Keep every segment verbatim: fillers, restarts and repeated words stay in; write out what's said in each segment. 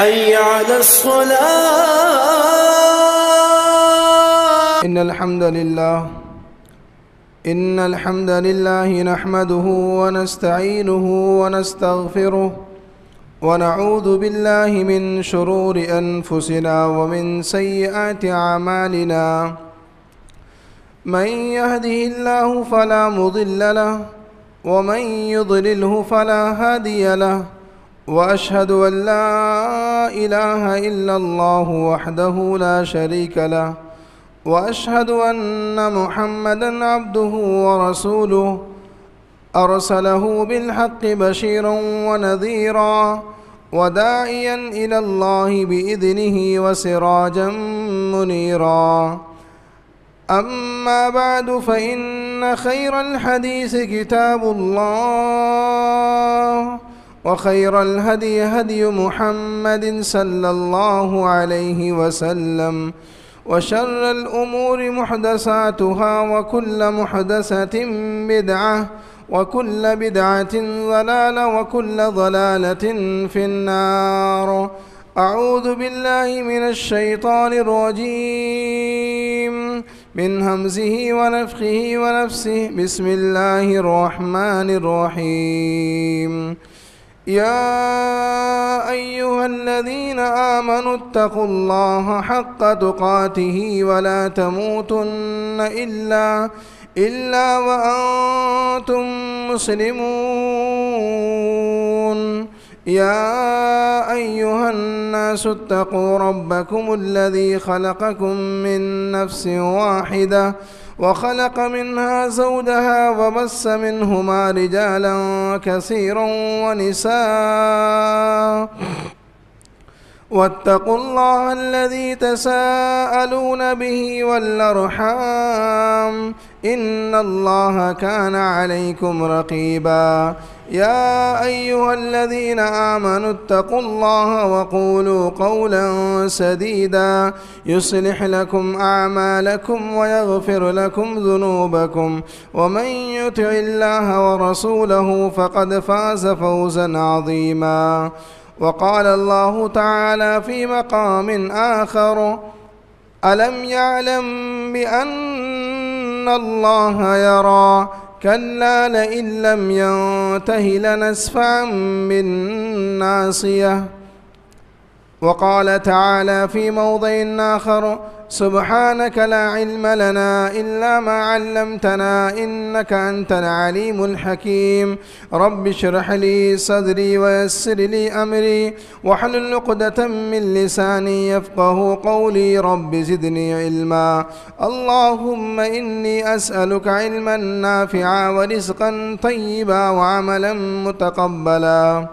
حي على الصلاة. إن الحمد لله إن الحمد لله نحمده ونستعينه ونستغفره ونعوذ بالله من شرور أنفسنا ومن سيئات أعمالنا. من يهده الله فلا مضل له ومن يضلله فلا هادي له، وأشهد أن لا إله إلا الله وحده لا شريك له، وأشهد أن محمدًا عبده ورسوله أرسله بالحق بشيرًا ونذيرًا وداعيًا إلى الله بإذنه وسراجًا منيرًا. أما بعد، فإن خير الحديث كتاب الله، وخير الهدي هدي محمد صلى الله عليه وسلم، وشر الأمور محدثاتها، وكل محدثة بدعة، وكل بدعة ضلالة، وكل ضلالة في النار. أعوذ بالله من الشيطان الرجيم من همزه ونفخه ونفسه. بسم الله الرحمن الرحيم. يا أيها الذين آمنوا اتقوا الله حق تقاته ولا تموتن إلا إلا وأنتم مسلمون. يا أيها الناس اتقوا ربكم الذي خلقكم من نفس واحدة وخلق منها زوجها وبث منهما رجالا كثيرا ونساء، واتقوا الله الذي تساءلون به والأرحام، إن الله كان عليكم رقيبا. يا أيها الذين آمنوا اتقوا الله وقولوا قولا سديدا يصلح لكم أعمالكم ويغفر لكم ذنوبكم، ومن يطع الله ورسوله فقد فاز فوزا عظيما. وقال الله تعالى في مقام آخر: ألم يعلم بأن الله يرى، كلا لئن لم ينته لنسفعا بالناصية. وقال تعالى في موضع آخر: سبحانك لا علم لنا إلا ما علمتنا إنك أنت العليم الحكيم. رب اشرح لي صدري ويسر لي أمري واحلل عقدة من لساني يفقه قولي. رب زدني علما. اللهم إني أسألك علما نافعا ورزقا طيبا وعملا متقبلا.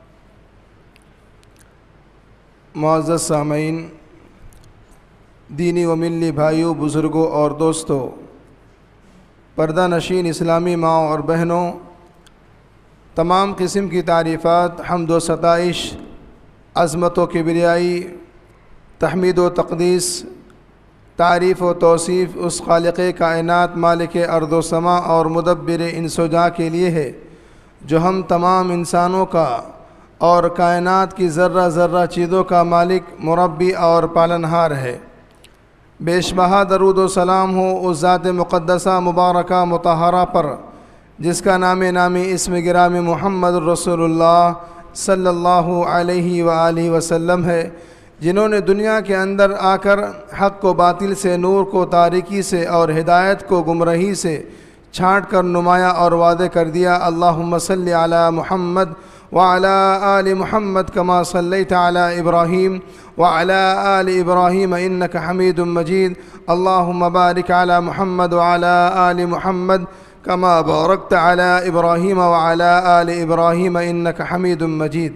معزز سامعین، دینی و ملی بھائیوں، بزرگوں اور دوستوں، پردہ نشین اسلامی ماؤں اور بہنوں، تمام قسم کی تعریفات، حمد و ستائش، عظمت و کبریائی، تحمید و تقدیس، تعریف و توصیف اس خالق کائنات، مالک ارض و سما اور مدبر انس و جاں کے لیے ہے جو ہم تمام انسانوں کا اور کائنات کی ذرہ ذرہ چیزوں کا مالک، مربی اور پالنہار ہے۔ بیش بہا درود و سلام ہو اس ذات مقدسہ مبارکہ مطہرہ پر جس کا نام نامی اسم گرامی محمد رسول اللہ صلی اللہ علیہ وآلہ وسلم ہے، جنہوں نے دنیا کے اندر آ کر حق کو باطل سے، نور کو تاریکی سے اور ہدایت کو گمراہی سے چھانٹ کر نمایاں اور واضح کر دیا۔ اللہم صلی علی محمد وعلى آل محمد كما صليت على إبراهيم وعلى آل إبراهيم إنك حميد مجيد. اللهم بارك على محمد وعلى آل محمد كما باركت على إبراهيم وعلى آل إبراهيم إنك حميد مجيد.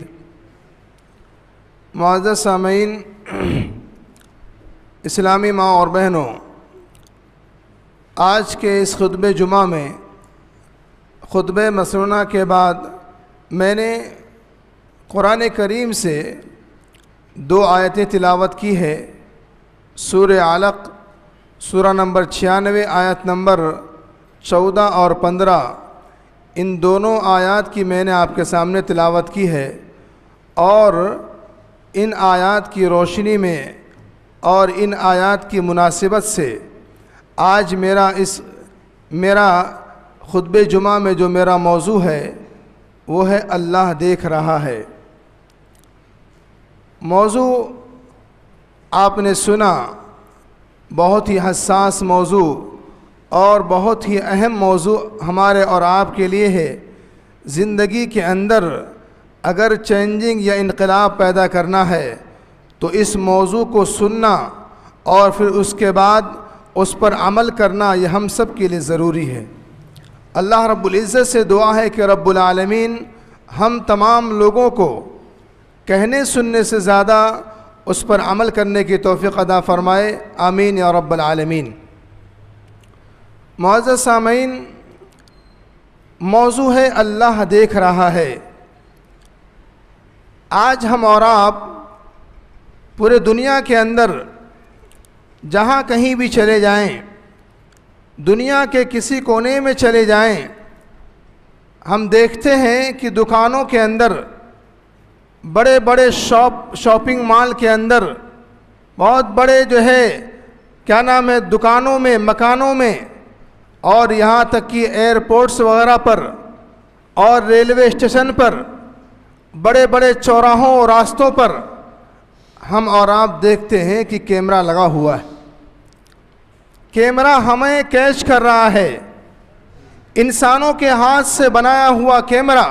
معزز سامعین، اسلامی ماں اور بہنوں، آج کے اس خطبہ جمعہ میں خطبہ مسنونہ کے بعد میں نے قرآن کریم سے دو آیتیں تلاوت کی ہے۔ سورہ علق سورہ نمبر چھیانوے آیت نمبر چودہ اور پندرہ، ان دونوں آیات کی میں نے آپ کے سامنے تلاوت کی ہے، اور ان آیات کی روشنی میں اور ان آیات کی مناسبت سے آج میرا اس میرا خطبہ جمعہ میں جو میرا موضوع ہے وہ ہے اللہ دیکھ رہا ہے۔ موضوع آپ نے سنا، بہت ہی حساس موضوع اور بہت ہی اہم موضوع ہمارے اور آپ کے لیے ہے۔ زندگی کے اندر اگر چینجنگ یا انقلاب پیدا کرنا ہے تو اس موضوع کو سننا اور پھر اس کے بعد اس پر عمل کرنا یہ ہم سب کے لیے ضروری ہے۔ اللہ رب العزت سے دعا ہے کہ رب العالمین ہم تمام لوگوں کو کہنے سننے سے زیادہ اس پر عمل کرنے کی توفیق عطا فرمائے، آمین یا رب العالمین۔ معزز سامعین، موضوع ہے اللہ دیکھ رہا ہے۔ آج ہم اور آپ پورے دنیا کے اندر جہاں کہیں بھی چلے جائیں، دنیا کے کسی کونے میں چلے جائیں، ہم دیکھتے ہیں کہ دکانوں کے اندر، بڑے بڑے شاپ شاپنگ مال کے اندر، بہت بڑے جو ہے کیا نام ہے دکانوں میں، مکانوں میں، اور یہاں تک کہ ایئرپورٹس وغیرہ پر اور ریلوے اسٹیشن پر، بڑے بڑے چوراہوں اور راستوں پر ہم اور آپ دیکھتے ہیں کہ کیمرہ لگا ہوا ہے۔ کیمرہ ہمیں کیچ کر رہا ہے، انسانوں کے ہاتھ سے بنایا ہوا کیمرہ،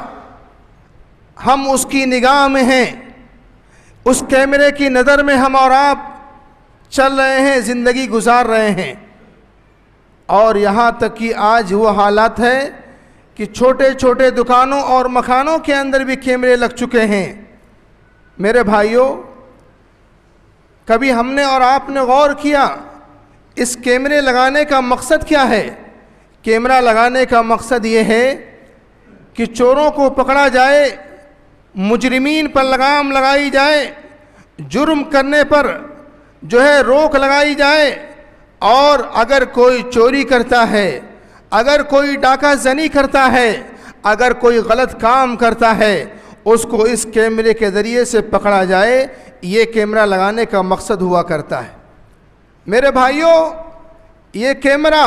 ہم اس کی نگاہ میں ہیں، اس کیمرے کی نظر میں ہم اور آپ چل رہے ہیں، زندگی گزار رہے ہیں۔ اور یہاں تک کہ آج وہ حالات ہے کہ چھوٹے چھوٹے دکانوں اور مکانوں کے اندر بھی کیمرے لگ چکے ہیں۔ میرے بھائیوں، کبھی ہم نے اور آپ نے غور کیا اس کیمرے لگانے کا مقصد کیا ہے؟ کیمرہ لگانے کا مقصد یہ ہے کہ چوروں کو پکڑا جائے، مجرمین پر لگام لگائی جائے، جرم کرنے پر جو ہے روک لگائی جائے، اور اگر کوئی چوری کرتا ہے، اگر کوئی ڈاکہ زنی کرتا ہے، اگر کوئی غلط کام کرتا ہے، اس کو اس کیمرے کے ذریعے سے پکڑا جائے۔ یہ کیمرہ لگانے کا مقصد ہوا کرتا ہے۔ میرے بھائیوں، یہ کیمرہ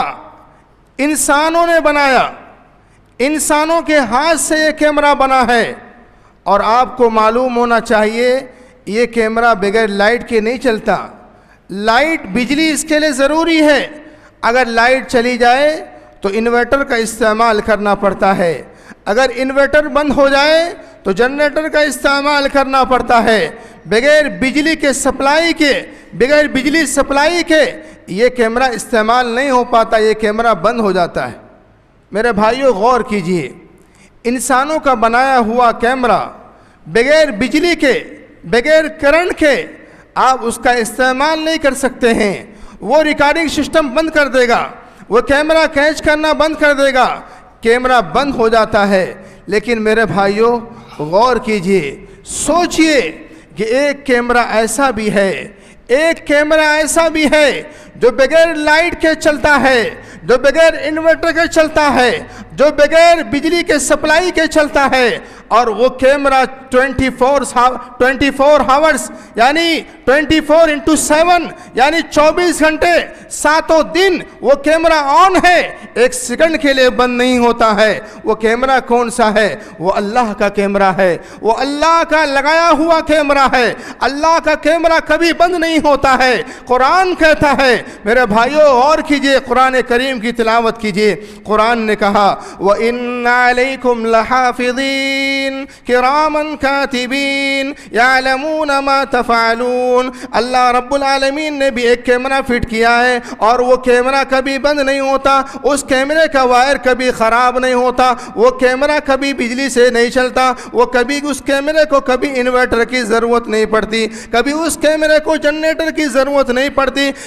انسانوں نے بنایا، انسانوں کے ہاتھ سے یہ کیمرہ بنا ہے، اور آپ کو معلوم ہونا چاہیے یہ کیمرہ بغیر لائٹ کے نہیں چلتا۔ لائٹ، بجلی اس کے لیے ضروری ہے۔ اگر لائٹ چلی جائے تو انورٹر کا استعمال کرنا پڑتا ہے، اگر انورٹر بند ہو جائے تو جنریٹر کا استعمال کرنا پڑتا ہے۔ بغیر بجلی کے سپلائی کے بغیر بجلی سپلائی کے یہ کیمرہ استعمال نہیں ہو پاتا، یہ کیمرہ بند ہو جاتا ہے۔ میرے بھائیوں، غور کیجئے، انسانوں کا بنایا ہوا کیمرہ بغیر بجلی کے، بغیر کرنٹ کے آپ اس کا استعمال نہیں کر سکتے ہیں۔ وہ ریکارڈنگ سسٹم بند کر دے گا، وہ کیمرہ کیچ کرنا بند کر دے گا، کیمرہ بند ہو جاتا ہے۔ لیکن میرے بھائیوں، غور کیجئے، سوچئے کہ ایک کیمرہ ایسا بھی ہے، ایک کیمرہ ایسا بھی ہے جو بغیر لائٹ کے چلتا ہے، جو بغیر انورٹر کے چلتا ہے، جو بغیر بجلی کے سپلائی کے چلتا ہے، اور وہ camera twenty four twenty four hours یعنی ٹوینٹی فور انٹو سیون یعنی چوبیس گھنٹے ساتوں دن وہ کیمرہ آن ہے، ایک سیکنڈ کے لیے بند نہیں ہوتا ہے۔ وہ کیمرہ کون سا ہے؟ وہ اللہ کا کیمرہ ہے، وہ اللہ کا لگایا ہوا کیمرہ ہے۔ اللہ کا کیمرہ کبھی بند نہیں ہوتا ہے۔ قرآن کہتا ہے، میرے بھائیوں غور کیجئے، قرآن کریم کی تلاوت کیجئے۔ قرآن نے کہا وَإِنَّ عَلَيْكُمْ لَحَافِظِينَ كِرَامًا كَاتِبِينَ يَعْلَمُونَ مَا تَفْعَلُونَ۔ اللہ رب العالمین نے بھی ایک کیمرہ فٹ کیا ہے، اور وہ کیمرہ کبھی بند نہیں ہوتا، اس کیمرے کا وائر کبھی خراب نہیں ہوتا، وہ کیمرہ کبھی بجلی سے نہیں چلتا، وہ کبھی اس کیمرے کو کبھی انورٹر کی ضرورت نہیں پڑتی، کبھی اس کیمرے کو جنریٹر کی ضرورت نہیں پڑتی، کبھی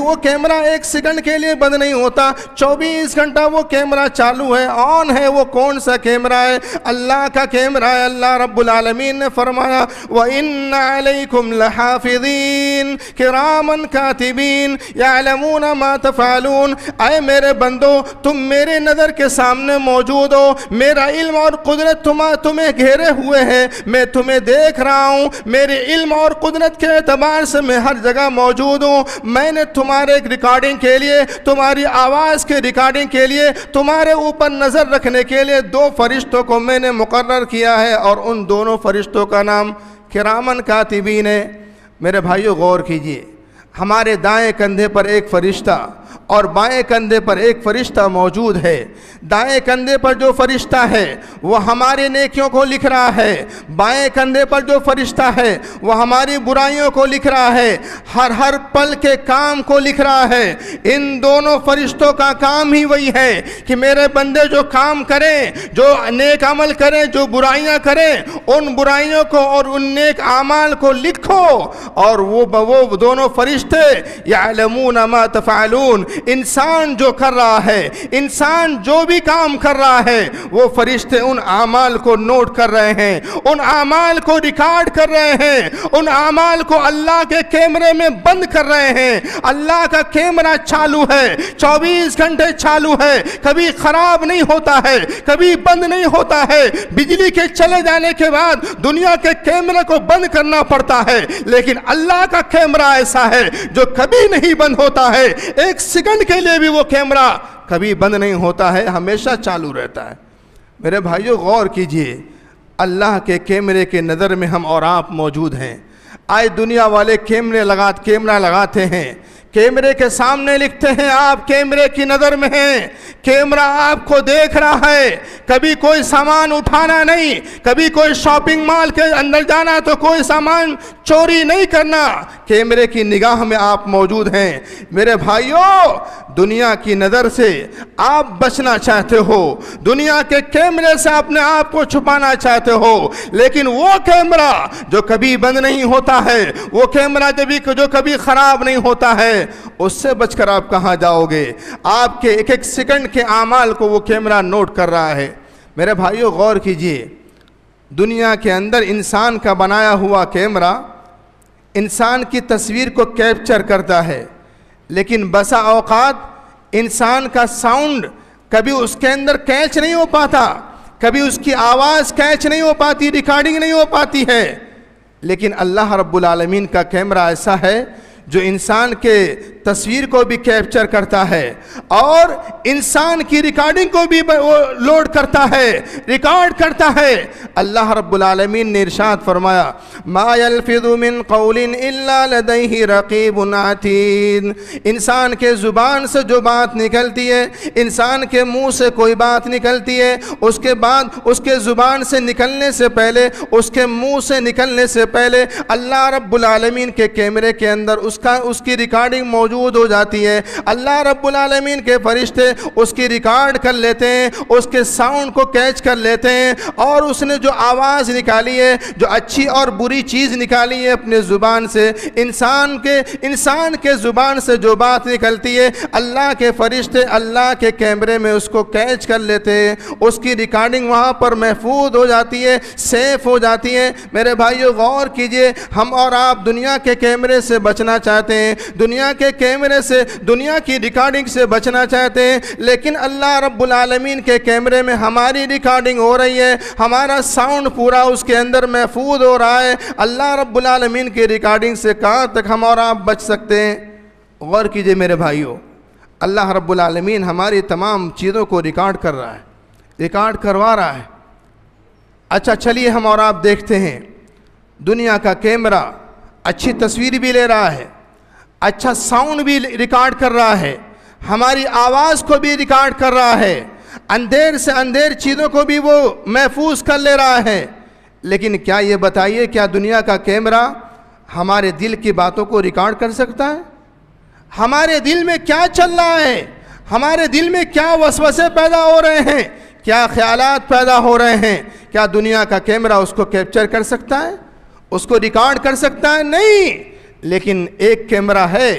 وہ کیمرہ ایک سیکنڈ کے لیے بند نہیں ہوتا، چوبیس گھنٹہ وہ کیمرہ چالو ہے، آن ہے۔ وہ کون سا کیمرہ ہے؟ اللہ کا کیمرہ ہے۔ اللہ رب العالمین نے فرمایا وَإِنَّ عَلَيْكُمْ لَحَافِظِينَ كِرَامًا كَاتِبِينَ يَعْلَمُونَ مَا تَفْعَلُونَ۔ اے میرے بندو، تم میرے نظر کے سامنے موجود ہو، میرا علم اور قدرت تمہیں گھیرے ہوئے ہے، میں تمہیں دیکھ رہا ہوں، میرے علم اور قدرت کے اعتبار سے میں ہر جگہ موجود ہوں۔ میں نے تمہارے ریکارڈنگ کے لیے، تمہاری آواز کے ریکارڈنگ کے لیے، تمہارے اوپر نظر رکھنے کے لیے دو فرشتوں کو میں نے مقرر کیا ہے، اور ان دونوں فرشتوں کا نام کرامن کاتبین ہے۔ میرے بھائیو غور کیجئے، ہمارے دائیں کندھے پر ایک فرشتہ اور بائیں کندھے پر ایک فرشتہ موجود ہے۔ دائیں کندھے پر جو فرشتہ ہے وہ ہمارے نیکیوں کو لکھ رہا ہے، بائیں کندھے پر جو فرشتہ ہے وہ ہماری برائیوں کو لکھ رہا ہے، ہر ہر پل کے کام کو لکھ رہا ہے۔ ان دونوں فرشتوں کا کام ہی وہی ہے کہ میرے بندے جو کام کریں، جو نیک عمل کریں، جو برائیاں کریں، ان برائیوں کو اور ان نیک اعمال کو لکھو، اور وہ وہ دونوں فرشتے یعلمون ما تفعلون، انسان جو کر رہا ہے، انسان جو بھی کام کر رہا ہے، وہ فرشتے ان اعمال کو نوٹ کر رہے ہیں، ان اعمال کو ریکارڈ کر رہے ہیں، ان اعمال کو اللہ کے کیمرے میں بند کر رہے ہیں۔ اللہ کا کیمرہ چالو ہے، چوبیس گھنٹے چالو ہے، کبھی خراب نہیں ہوتا ہے، کبھی بند نہیں ہوتا ہے۔ بجلی کے چلے جانے کے بعد دنیا کے کیمرے کو بند کرنا پڑتا ہے، لیکن اللہ کا کیمرہ ایسا ہے جو کبھی نہیں بند ہوتا ہے، ایک سیکنڈ کے لیے بھی وہ کیمرہ کبھی بند نہیں ہوتا ہے، ہمیشہ چالو رہتا ہے۔ میرے بھائیو غور کیجئے، اللہ کے کیمرے کے نظر میں ہم اور آپ موجود ہیں۔ آج دنیا والے کیمرے لگات کیمرہ لگاتے ہیں، کیمرے کے سامنے لکھتے ہیں آپ کیمرے کی نظر میں ہیں، کیمرہ آپ کو دیکھ رہا ہے، کبھی کوئی سامان اٹھانا نہیں، کبھی کوئی شاپنگ مال کے اندر جانا تو کوئی سامان چوری نہیں کرنا، کیمرے کی نگاہ میں آپ موجود ہیں۔ میرے بھائیوں، دنیا کی نظر سے آپ بچنا چاہتے ہو، دنیا کے کیمرے سے اپنے آپ کو چھپانا چاہتے ہو، لیکن وہ کیمرہ جو کبھی بند نہیں ہوتا ہے، وہ کیمرہ جو کبھی خراب نہیں ہوتا ہے، اس سے بچ کر آپ کہاں جاؤ گے؟ آپ کے ایک ایک سیکنڈ کے اعمال کو وہ کیمرہ نوٹ کر رہا ہے۔ میرے بھائیو غور کیجئے، دنیا کے اندر انسان کا بنایا ہوا کیمرہ انسان کی تصویر کو کیپچر کرتا ہے، لیکن بسا اوقات انسان کا ساؤنڈ کبھی اس کے اندر کیچ نہیں ہو پاتا، کبھی اس کی آواز کیچ نہیں ہو پاتی، ریکارڈنگ نہیں ہو پاتی ہے، لیکن اللہ رب العالمین کا کیمرہ ایسا ہے جو انسان کے تصویر کو بھی کیپچر کرتا ہے اور انسان کی ریکارڈنگ کو بھی لوڈ کرتا ہے، ریکارڈ کرتا ہے۔ اللہ رب العالمین نے ارشاد فرمایا ما یلفظ من قول الا لدیہ رقیب عتید، انسان کے زبان سے جو بات نکلتی ہے، انسان کے منہ سے کوئی بات نکلتی ہے، اس کے بعد اس کے زبان سے نکلنے سے پہلے، اس کے منہ سے نکلنے سے پہلے اللہ رب العالمین کے کیمرے کے اندر اس کا اس کی ریکارڈنگ موجود ہو جاتی ہے۔ اللہ رب العالمین کے فرشتے اس کی ریکارڈ کر لیتے ہیں، اس کے ساؤنڈ کو کیچ کر لیتے ہیں، اور اس نے جو آواز نکالی ہے، جو اچھی اور بری چیز نکالی ہے اپنے زبان سے، انسان کے انسان کے زبان سے جو بات نکلتی ہے، اللہ کے فرشتے اللہ کے کیمرے میں اس کو کیچ کر لیتے ہیں، اس کی ریکارڈنگ وہاں پر محفوظ ہو جاتی ہے، سیف ہو جاتی ہے۔ میرے بھائیو غور کیجئے، ہم اور آپ دنیا کے کیمرے سے بچنا چاہتے ہیں، دنیا کے کیمرے سے، دنیا کی ریکارڈنگ سے بچنا چاہتے ہیں، لیکن اللہ رب العالمین کے کیمرے میں ہماری ریکارڈنگ ہو رہی ہے، ہمارا ساؤنڈ پورا اس کے اندر محفوظ ہو رہا ہے۔ اللہ رب العالمین کی ریکارڈنگ سے کہاں تک ہم اور آپ بچ سکتے ہیں؟ غور کیجئے میرے بھائیوں، اللہ رب العالمین ہماری تمام چیزوں کو ریکارڈ کر رہا ہے، ریکارڈ کروا رہا ہے۔ اچھا چلیے ہم اور آپ دیکھتے ہیں، دنیا کا کیمرہ اچھی تصویر بھی لے رہا ہے، اچھا ساؤنڈ بھی ریکارڈ کر رہا ہے، ہماری آواز کو بھی ریکارڈ کر رہا ہے، اندھیر سے اندھیر چیزوں کو بھی وہ محفوظ کر لے رہا ہے، لیکن کیا یہ بتائیے کیا دنیا کا کیمرہ ہمارے دل کی باتوں کو ریکارڈ کر سکتا ہے؟ ہمارے دل میں کیا چل رہا ہے، ہمارے دل میں کیا وسوسے پیدا ہو رہے ہیں، کیا خیالات پیدا ہو رہے ہیں، کیا دنیا کا کیمرہ اس کو کیپچر کر سکتا ہے، اس کو ریکارڈ کر سکتا ہے؟ نہیں، لیکن ایک کیمرہ ہے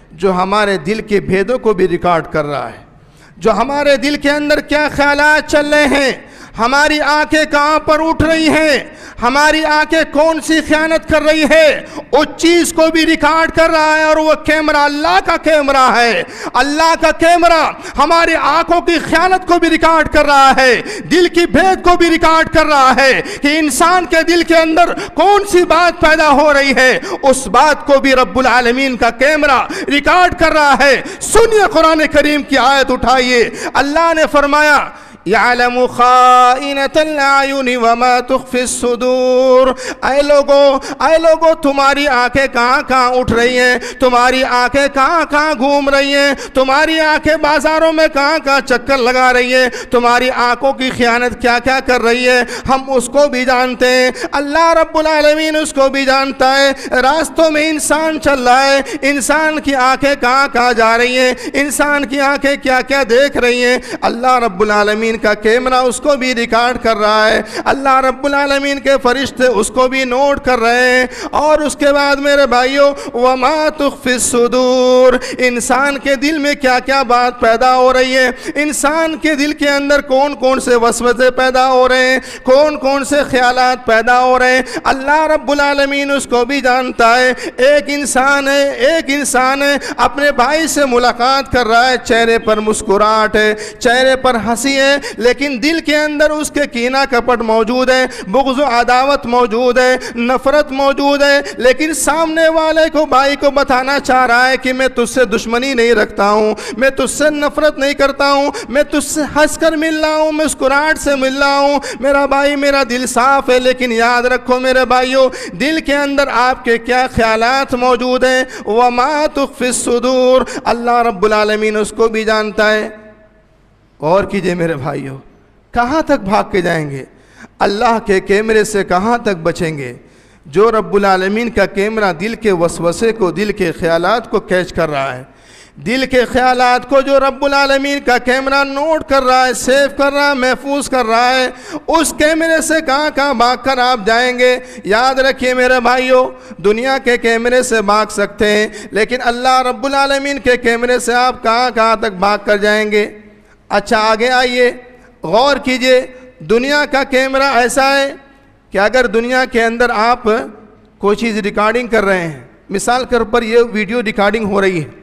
جو ہمارے دل کے بھیدوں کو بھی ریکارڈ کر رہا ہے، جو ہمارے دل کے اندر کیا خیالات چل رہے ہیں، ہماری آنکھیں کہاں پر اٹھ رہی ہیں، ہماری آنکھیں کون سی خیانت کر رہی ہے، اس چیز کو بھی ریکارڈ کر رہا ہے۔ اور وہ کیمرہ اللہ کا کیمرہ ہے، اللہ کا کیمرہ ہماری آنکھوں کی خیانت کو بھی ریکارڈ کر رہا ہے، دل کی بھید کو بھی ریکارڈ کر رہا ہے کہ انسان کے دل کے اندر کون سی بات پیدا ہو رہی ہے، اس بات کو بھی رب العالمین کا کیمرہ ریکارڈ کر رہا ہے۔ سنیے قرآن کریم کی آیت اٹھائیے، اللہ نے فرمایا یعلم خائنۃ الاعین وما تخفی الصدور۔ اے لوگو اے لوگو تمہاری آنکھیں کہاں کہاں اٹھ رہی ہیں، تمہاری آنکھیں کہاں کہاں گھوم رہی ہیں، تمہاری آنکھیں بازاروں میں کہاں کہاں چکر لگا رہی ہیں، تمہاری آنکھوں کی خیانت کیا کیا کر رہی ہے، ہم اس کو بھی جانتے ہیں، اللہ رب العالمین اس کو بھی جانتا ہے۔ راستوں میں انسان چل رہا ہے، انسان کی آنکھیں کہاں کہاں جا رہی ہیں، انسان کی آنکھیں کیا کیا دیکھ رہی ہیں، اللہ رب العالمین کا کیمرہ اس کو بھی ریکارڈ کر رہا ہے، اللہ رب العالمین کے فرشتے اس کو بھی نوٹ کر رہے ہیں۔ اور اس کے بعد میرے بھائیوں وما تخفی الصدور، انسان کے دل میں کیا کیا بات پیدا ہو رہی ہے، انسان کے دل کے اندر کون کون سے وسوسے پیدا ہو رہے ہیں، کون کون سے خیالات پیدا ہو رہے ہیں، اللہ رب العالمین اس کو بھی جانتا ہے۔ ایک انسان ہے ایک انسان ہے اپنے بھائی سے ملاقات کر رہا ہے، چہرے پر مسکراہٹ ہے، چہرے پر ہنسی ہے، لیکن دل کے اندر اس کے کینہ کپٹ موجود ہے، بغض و عداوت موجود ہے، نفرت موجود ہے، لیکن سامنے والے کو بھائی کو بتانا چاہ رہا ہے کہ میں تجھ سے دشمنی نہیں رکھتا ہوں، میں تجھ سے نفرت نہیں کرتا ہوں، میں تجھ سے ہنس کر مل رہا ہوں، مسکراہٹ سے مل رہا ہوں، میرا بھائی میرا دل صاف ہے۔ لیکن یاد رکھو میرے بھائیو، دل کے اندر آپ کے کیا خیالات موجود ہیں، وما تخفی الصدور، اللہ رب العالمین اس کو بھی جانتا ہے۔ غور کیجئے میرے بھائیو، کہاں تک بھاگ کے جائیں گے، اللہ کے کیمرے سے کہاں تک بچیں گے؟ جو رب العالمین کا کیمرہ دل کے وسوسے کو، دل کے خیالات کو کیچ کر رہا ہے، دل کے خیالات کو جو رب العالمین کا کیمرہ نوٹ کر رہا ہے، سیو کر رہا ہے، محفوظ کر رہا ہے، اس کیمرے سے کہاں کہاں بھاگ کر آپ جائیں گے؟ یاد رکھیے میرے بھائیو، دنیا کے کیمرے سے بھاگ سکتے ہیں، لیکن اللہ رب العالمین کے کیمرے سے آپ کہاں کہاں تک بھاگ کر جائیں گے؟ اچھا آگے آئیے، غور کیجئے، دنیا کا کیمرہ ایسا ہے کہ اگر دنیا کے اندر آپ کوئی چیز ریکارڈنگ کر رہے ہیں، مثال کے طور پر یہ ویڈیو ریکارڈنگ ہو رہی ہے،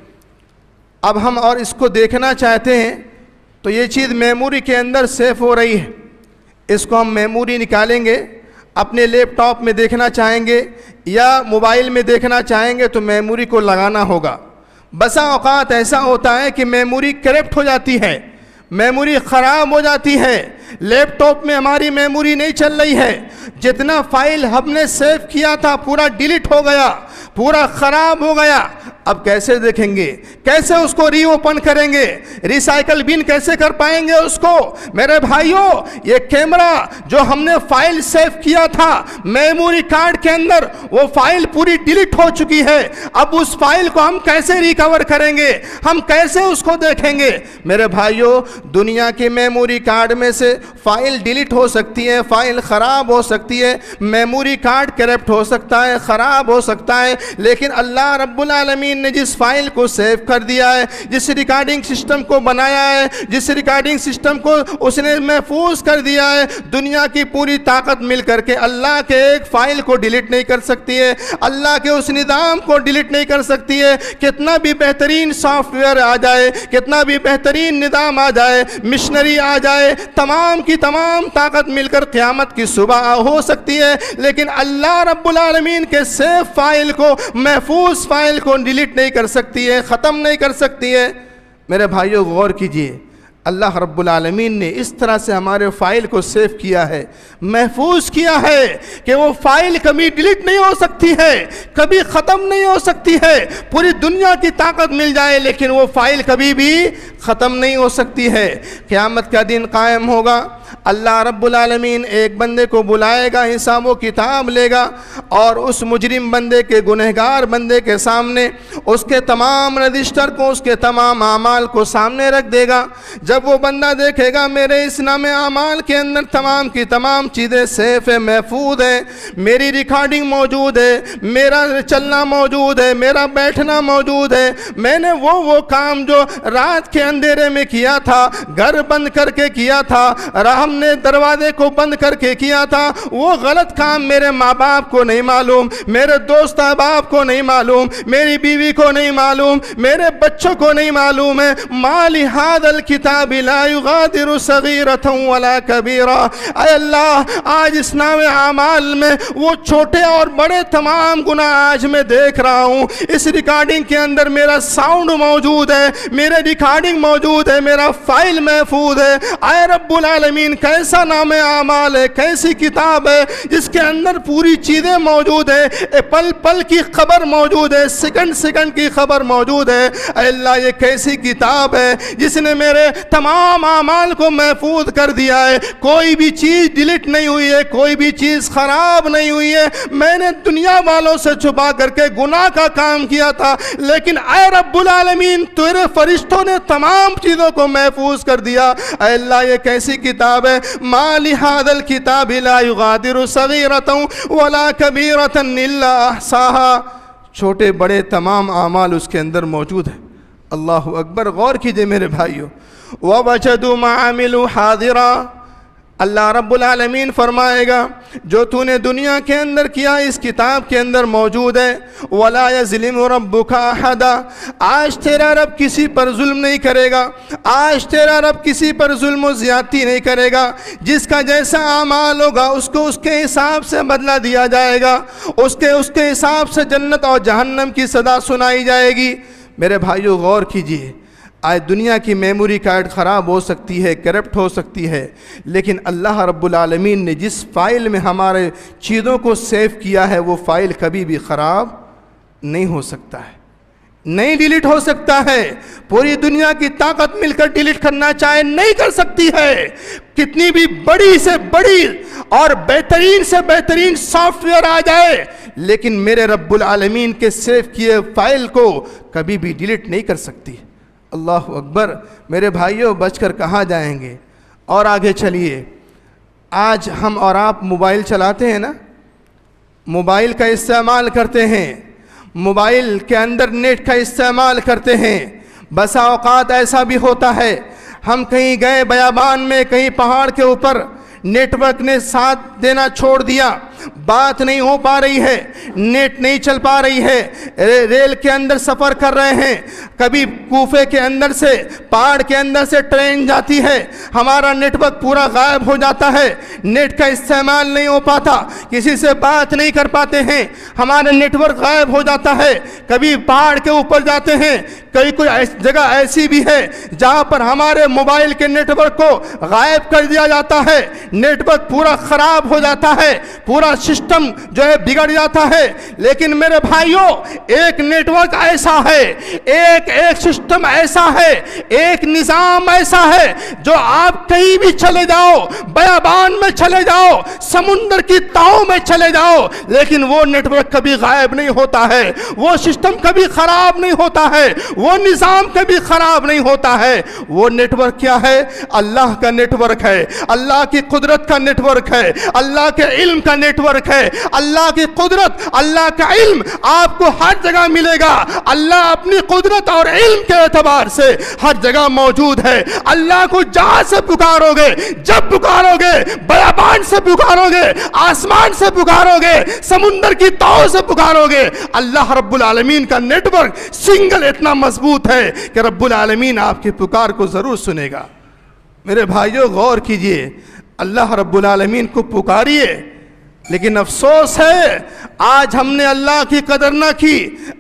اب ہم اور اس کو دیکھنا چاہتے ہیں تو یہ چیز میموری کے اندر سیو ہو رہی ہے، اس کو ہم میموری نکالیں گے، اپنے لیپ ٹاپ میں دیکھنا چاہیں گے یا موبائل میں دیکھنا چاہیں گے تو میموری کو لگانا ہوگا۔ بسا اوقات ایسا ہوتا ہے کہ میموری کرپٹ ہو جاتی ہے، میموری خراب ہو جاتی ہے، لیپ ٹاپ میں ہماری میموری نہیں چل رہی ہے، جتنا فائل ہم نے سیو کیا تھا پورا ڈیلیٹ ہو گیا، پورا خراب ہو گیا۔ اب کیسے دیکھیں گے، کیسے اس کو ری اوپن کریں گے، ریسائیکل بن کیسے کر پائیں گے اس کو؟ میرے بھائیوں، یہ کیمرہ جو ہم نے فائل سیو کیا تھا میموری کارڈ کے اندر، وہ فائل پوری ڈیلیٹ ہو چکی ہے، اب اس فائل کو ہم کیسے ریکور کریں گے، ہم کیسے اس کو دیکھیں گے؟ میرے بھائیوں، دنیا کے میموری کارڈ میں سے فائل ڈیلیٹ ہو سکتی ہے، فائل خراب ہو سکتی ہے، میموری کارڈ کرپٹ ہو سکتا ہے، خراب ہو سکتا ہے، لیکن اللہ رب العالمین نے جس فائل کو سیو کر دیا ہے، جس ریکارڈنگ سسٹم کو بنایا ہے، جس ریکارڈنگ سسٹم کو اس نے محفوظ کر دیا ہے، دنیا کی پوری طاقت مل کر کے اللہ کے ایک فائل کو ڈیلیٹ نہیں کر سکتی ہے، اللہ کے اس نظام کو ڈیلیٹ نہیں کر سکتی ہے۔ کتنا بھی بہترین سافٹ ویئر آ جائے، کتنا بھی بہترین نظام آ جائے، مشنری آ جائے، تمام کی تمام طاقت مل کر قیامت کی صبح ہو سکتی ہے، لیکن اللہ رب العالمین کے سیو فائل کو، محفوظ فائل کو ڈیلیٹ نہیں کر سکتی ہے، ختم نہیں کر سکتی ہے۔ میرے بھائیوں غور کیجئے، اللہ رب العالمین نے اس طرح سے ہمارے فائل کو سیو کیا ہے، محفوظ کیا ہے کہ وہ فائل کبھی ڈیلیٹ نہیں ہو سکتی ہے، کبھی ختم نہیں ہو سکتی ہے، پوری دنیا کی طاقت مل جائے لیکن وہ فائل کبھی بھی ختم نہیں ہو سکتی ہے۔ قیامت کا دن قائم ہوگا، اللہ رب العالمین ایک بندے کو بلائے گا، حساب و کتاب لے گا اور اس مجرم بندے کے، گنہگار بندے کے سامنے اس کے تمام رجسٹر کو، اس کے تمام اعمال کو سامنے رکھ دے گا۔ جب وہ بندہ دیکھے گا میرے اس نامہ اعمال کے اندر تمام کی تمام چیزیں سیف ہے، محفوظ ہے، میری ریکارڈنگ موجود ہے، میرا چلنا موجود ہے، میرا بیٹھنا موجود ہے، میں نے وہ وہ کام جو رات کے اندھیرے میں کیا تھا، گھر بند کر کے کیا تھا، ہم نے دروازے کو بند کر کے کیا تھا، وہ غلط کام میرے ماں باپ کو نہیں معلوم، میرے دوست احباب کو نہیں معلوم، میری بیوی کو نہیں معلوم، میرے بچوں کو نہیں معلوم ہے۔ ما لہذا الکتاب لا یغادر صغیرۃ ولا کبیرہ، اے اللہ آج اس نامہ اعمال میں وہ چھوٹے اور بڑے تمام گناہ آج میں دیکھ رہا ہوں، اس ریکارڈنگ کے اندر میرا ساؤنڈ موجود ہے، میرے ریکارڈنگ موجود ہے، میرا فائل محفوظ ہے۔ اے رب العالمین کیسا نامہ اعمال ہے، کیسی کتاب ہے جس کے اندر پوری چیزیں موجود ہے، پل پل کی خبر موجود ہے، سیکنڈ سیکنڈ کی خبر موجود ہے۔ اے اللہ یہ کیسی کتاب ہے جس نے میرے تمام اعمال کو محفوظ کر دیا ہے، کوئی بھی چیز ڈیلیٹ نہیں ہوئی ہے، کوئی بھی چیز خراب نہیں ہوئی ہے۔ میں نے دنیا والوں سے چھپا کر کے گناہ کا کام کیا تھا، لیکن اے رب العالمین تیرے فرشتوں نے تمام چیزوں کو محفوظ کر دیا۔ اے اللہ یہ کیسی کتاب ہے، ما لہذا الکتاب لا یغادر صغیرۃ ولا کبیرۃ الا احصاها، چھوٹے بڑے تمام اعمال اس کے اندر موجود ہیں۔ اللہ اکبر، غور کیجئے میرے بھائیو۔ وَوَجَدُوا مَا عَمِلُوا حَاضِرًا، اللہ رب العالمین فرمائے گا جو تو نے دنیا کے اندر کیا اس کتاب کے اندر موجود ہے۔ وَلَا يَظْلِمُ رَبُّكَ أَحَدًا، آج تیرا رب کسی پر ظلم نہیں کرے گا، آج تیرا رب کسی پر ظلم و زیادتی نہیں کرے گا، جس کا جیسا اعمال ہوگا اس کو اس کے حساب سے بدلہ دیا جائے گا، اس کے اس کے حساب سے جنت اور جہنم کی صدا سنائی جائے گی۔ میرے بھائیو غور کیجئے، آج دنیا کی میموری کارڈ خراب ہو سکتی ہے، کرپٹ ہو سکتی ہے، لیکن اللہ رب العالمین نے جس فائل میں ہمارے چیزوں کو سیو کیا ہے وہ فائل کبھی بھی خراب نہیں ہو سکتا ہے، نہیں ڈیلیٹ ہو سکتا ہے۔ پوری دنیا کی طاقت مل کر ڈیلیٹ کرنا چاہے نہیں کر سکتی ہے، کتنی بھی بڑی سے بڑی اور بہترین سے بہترین سافٹ ویئر آ جائے، لیکن میرے رب العالمین کے سیو کیے فائل کو کبھی بھی ڈیلیٹ نہیں کر سکتی۔ اللہ اکبر، میرے بھائیوں بچ کر کہاں جائیں گے؟ اور آگے چلیے، آج ہم اور آپ موبائل چلاتے ہیں نا، موبائل کا استعمال کرتے ہیں، موبائل کے اندر نیٹ کا استعمال کرتے ہیں۔ بسا اوقات ایسا بھی ہوتا ہے ہم کہیں گئے بیابان میں، کہیں پہاڑ کے اوپر، نیٹ ورک نے ساتھ دینا چھوڑ دیا، بات نہیں ہو پا رہی ہے، نیٹ نہیں چل پا رہی ہے، ریل کے اندر سفر کر رہے ہیں، کبھی کوفے کے اندر سے، پہاڑ کے اندر سے ٹرین جاتی ہے، ہمارا نیٹ ورک پورا غائب ہو جاتا ہے، نیٹ کا استعمال نہیں ہو پاتا، کسی سے بات نہیں کر پاتے ہیں، ہمارا نیٹ ورک غائب ہو جاتا ہے۔ کبھی پہاڑ کے اوپر جاتے ہیں، کئی کوئی جگہ ایسی بھی ہے جہاں پر ہمارے موبائل کے نیٹ ورک کو غائب کر دیا جاتا ہے، نیٹ ورک پورا خراب ہو جاتا ہے، پورا سسٹم جو ہے بگڑ جاتا ہے۔ لیکن میرے بھائیوں ایک نیٹ ورک ایسا ہے، ایک ایک سسٹم ایسا ہے، ایک نظام ایسا ہے جو آپ کہیں بھی چلے جاؤ، بیابان میں چلے جاؤ، سمندر کی تہوں میں چلے جاؤ، لیکن وہ نیٹ ورک کبھی غائب نہیں ہوتا ہے، وہ سسٹم کبھی خراب نہیں ہوتا ہے، وہ نظام کبھی خراب نہیں ہوتا ہے۔ وہ نیٹ ورک کیا ہے؟ اللہ کا نیٹ ورک ہے، اللہ کی قدرت کا نیٹ ورک ہے، اللہ کے علم کا نیٹ ورک ہے۔ اللہ کی قدرت، اللہ کا علم آپ کو ہر جگہ ملے گا۔ اللہ اپنی قدرت اور علم کے اعتبار سے ہر جگہ موجود ہے۔ اللہ کو جہاں سے پکارو گے، جب پکارو گے، بیابان سے پکارو گے، آسمان سے پکارو گے، سمندر کی تہوں سے پکارو گے، اللہ رب العالمین کا نیٹ ورک سنگل اتنا مضبوط ہے کہ رب العالمین آپ کی پکار کو ضرور سنے گا۔ میرے بھائیوں غور کیجئے، اللہ رب العالمین کو پکاریے، لیکن افسوس ہے آج ہم نے اللہ کی قدر نہ کی،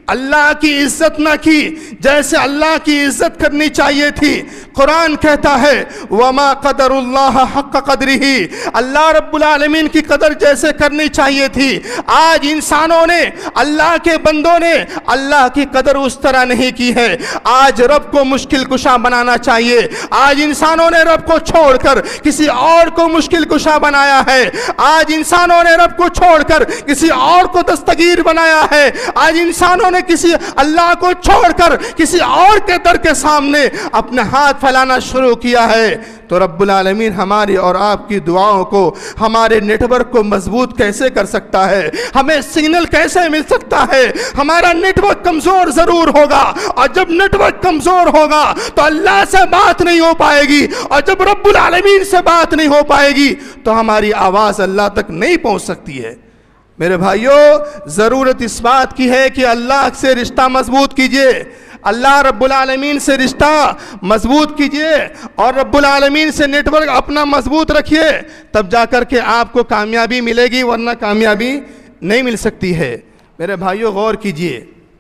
اللہ کی عزت نہ کی جیسے اللہ کی عزت کرنی چاہیے تھی۔ قرآن کہتا ہے وَمَا قَدَرُ اللَّهَ حَقَّ قَدْرِهِ، اللہ رب العالمین کی قدر جیسے کرنی چاہیے تھی، آج انسانوں نے، اللہ کے بندوں نے اللہ کی قدر اس طرح نہیں کی ہے۔ آج رب کو مشکل کشا بنانا چاہیے، آج انسانوں نے رب کو چھوڑ کر کسی اور کو مشکل کشا بنایا ہے، آج انسانوں نے رب کو چھوڑ کر کسی اور کو دستگیر بنایا ہے، آج انسانوں نے کسی اللہ کو چھوڑ کر کسی اور کے در کے سامنے اپنے ہاتھ پھیلانا شروع کیا ہے۔ تو رب العالمین ہماری اور آپ کی دعاؤں کو، ہمارے نیٹ ورک کو مضبوط کیسے کر سکتا ہے؟ ہمیں سگنل کیسے مل سکتا ہے؟ ہمارا نیٹ ورک کمزور ضرور ہوگا، اور جب نیٹ ورک کمزور ہوگا تو اللہ سے بات نہیں ہو پائے گی، اور جب رب العالمین سے بات نہیں ہو پائے گی تو ہماری آواز اللہ تک نہیں پہنچ سکتی ہے۔ میرے بھائیوں، ضرورت اس بات کی ہے کہ اللہ سے رشتہ مضبوط کیجئے، اللہ رب العالمین سے رشتہ مضبوط کیجئے، اور رب العالمین سے نیٹ ورک اپنا مضبوط رکھیے، تب جا کر کے آپ کو کامیابی ملے گی، ورنہ کامیابی نہیں مل سکتی ہے۔ میرے بھائیوں، غور کیجئے،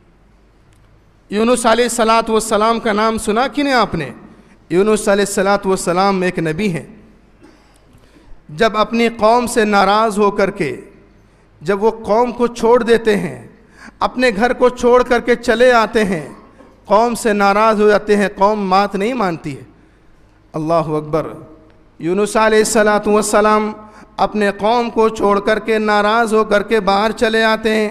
یونس علیہ الصلاۃ والسلام کا نام سنا کہ نہیں آپ نے؟ یونس علیہ الصلاۃ والسلام ایک نبی ہیں۔ جب اپنی قوم سے ناراض ہو کر کے جب وہ قوم کو چھوڑ دیتے ہیں، اپنے گھر کو چھوڑ کر کے چلے آتے ہیں، قوم سے ناراض ہو جاتے ہیں، قوم بات نہیں مانتی ہے۔ اللہ اکبر۔ یونس علیہ الصلاۃ والسلام اپنے قوم کو چھوڑ کر کے ناراض ہو کر کے باہر چلے آتے ہیں،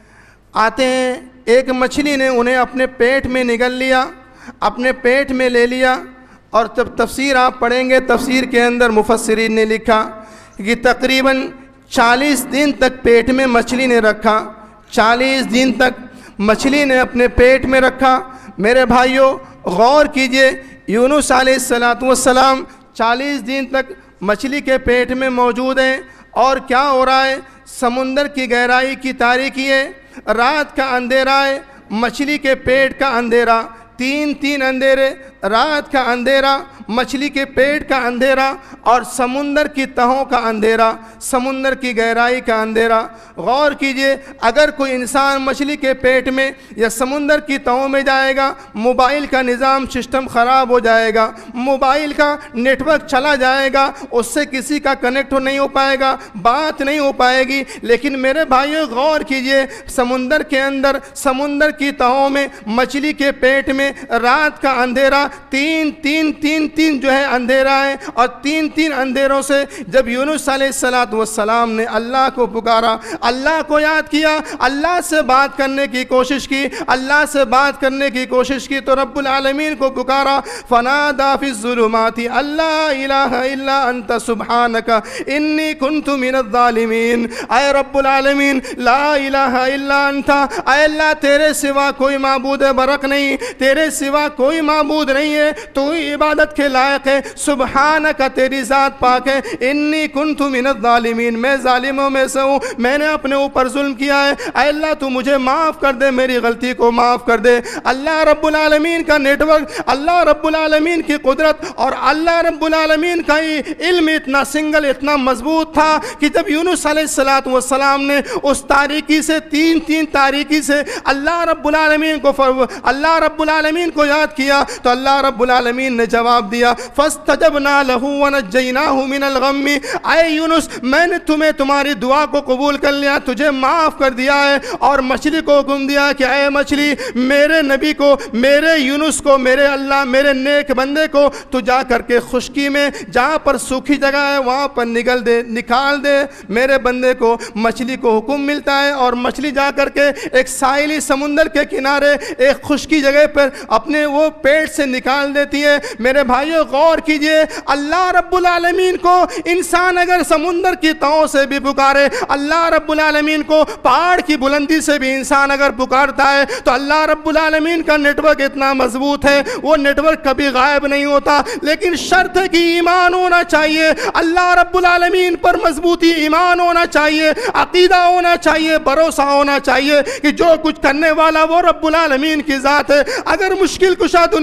آتے ہیں ایک مچھلی نے انہیں اپنے پیٹ میں نگل لیا، اپنے پیٹ میں لے لیا، اور جب تفسیر آپ پڑھیں گے، تفسیر کے اندر مفسرین نے لکھا کہ تقریباً چالیس دن تک پیٹ میں مچھلی نے رکھا، چالیس دن تک مچھلی نے اپنے پیٹ میں رکھا۔ میرے بھائیوں، غور کیجئے، یونس علیہ الصلاۃ والسلام چالیس دن تک مچھلی کے پیٹ میں موجود ہیں، اور کیا ہو رہا ہے؟ سمندر کی گہرائی کی تاریکی ہے، رات کا اندھیرا ہے، مچھلی کے پیٹ کا اندھیرا، تین تین اندھیرے، رات کا اندھیرا، مچھلی کے پیٹ کا اندھیرا، اور سمندر کی تہوں کا اندھیرا، سمندر کی گہرائی کا اندھیرا۔ غور کیجئے، اگر کوئی انسان مچھلی کے پیٹ میں یا سمندر کی تہوں میں جائے گا، موبائل کا نظام سسٹم خراب ہو جائے گا، موبائل کا نیٹ ورک چلا جائے گا، اس سے کسی کا کنیکٹ نہیں ہو پائے گا، بات نہیں ہو پائے گی۔ لیکن میرے بھائیوں، غور کیجئے، سمندر کے اندر، سمندر کی تہوں میں، مچھلی کے پیٹ میں رات کا اندھیرا، تین تین تین تین جو ہے اندھیرا ہے، اور تین تین اندھیروں سے جب یونس علیہ الصلاۃ والسلام نے اللہ کو پکارا، اللہ کو یاد کیا، اللہ سے بات کرنے کی کوشش کی، اللہ سے بات کرنے کی کوشش کی، تو رب العالمین کو پکارا، فنادا فی الظلمات اللہ الہ الا انت سبحانک انی کنت من الظالمین۔ اے رب العالمین، لا الہ الا انت، اے اللہ تیرے سوا کوئی معبود برحق نہیں، تیرے سوا کوئی معبود نہیں ہے، تو ہی عبادت کے لائق ہے، سبحانک تیری ذات پاک ہے، انی کنت من الظالمین، میں ظالموں میں سے ہوں، میں نے اپنے اوپر ظلم کیا ہے، اے اللہ تو مجھے معاف کر دے، میری غلطی کو معاف کر دے۔ اللہ رب العالمین کا نیٹ ورک، اللہ رب العالمین کی قدرت اور اللہ رب العالمین کا علم اتنا سنگل، اتنا مضبوط تھا کہ جب یونس علیہ الصلاۃ والسلام نے اس تاریکی سے، تین تین تاریکی سے اللہ رب العالمین کو اللہ رب العالمین کو یاد کیا، تو اللہ رب العالمین نے جواب دیا، فاستجبنا له ونجیناه من الغم۔ اے یونس، میں نے تمہیں تمہاری دعا کو قبول کر لیا، تجھے معاف کر دیا ہے، اور مچھلی کو حکم دیا کہ اے مچھلی، میرے نبی کو، میرے یونس کو، میرے اللہ، میرے نیک بندے کو تو جا کر کے خشکی میں، جہاں پر سوکھی جگہ ہے وہاں پر نگل دے، نکال دے۔ میرے بندے کو، مچھلی کو حکم ملتا ہے، اور مچھلی جا کر کے ایک ساحلی سمندر کے کنارے ایک خشکی جگہ پر اپنے وہ پیٹ سے نکال دیتی ہے۔ میرے بھائیو، غور کیجئے، اللہ رب العالمین کو انسان اگر سمندر کی تہوں سے بھی پکارے، اللہ رب العالمین کو پہاڑ کی بلندی سے بھی انسان اگر پکارتا ہے، تو اللہ رب العالمین کا نیٹ ورک اتنا مضبوط ہے، وہ نیٹ ورک کبھی غائب نہیں ہوتا۔ لیکن شرط ہے کہ ایمان ہونا چاہیے، اللہ رب العالمین پر مضبوطی ایمان ہونا چاہیے، عقیدہ ہونا چاہیے، بھروسہ ہونا چاہیے کہ جو کچھ کرنے والا وہ رب العالمین کی ذات ہے۔ اگر مشکل کشا دنیا کے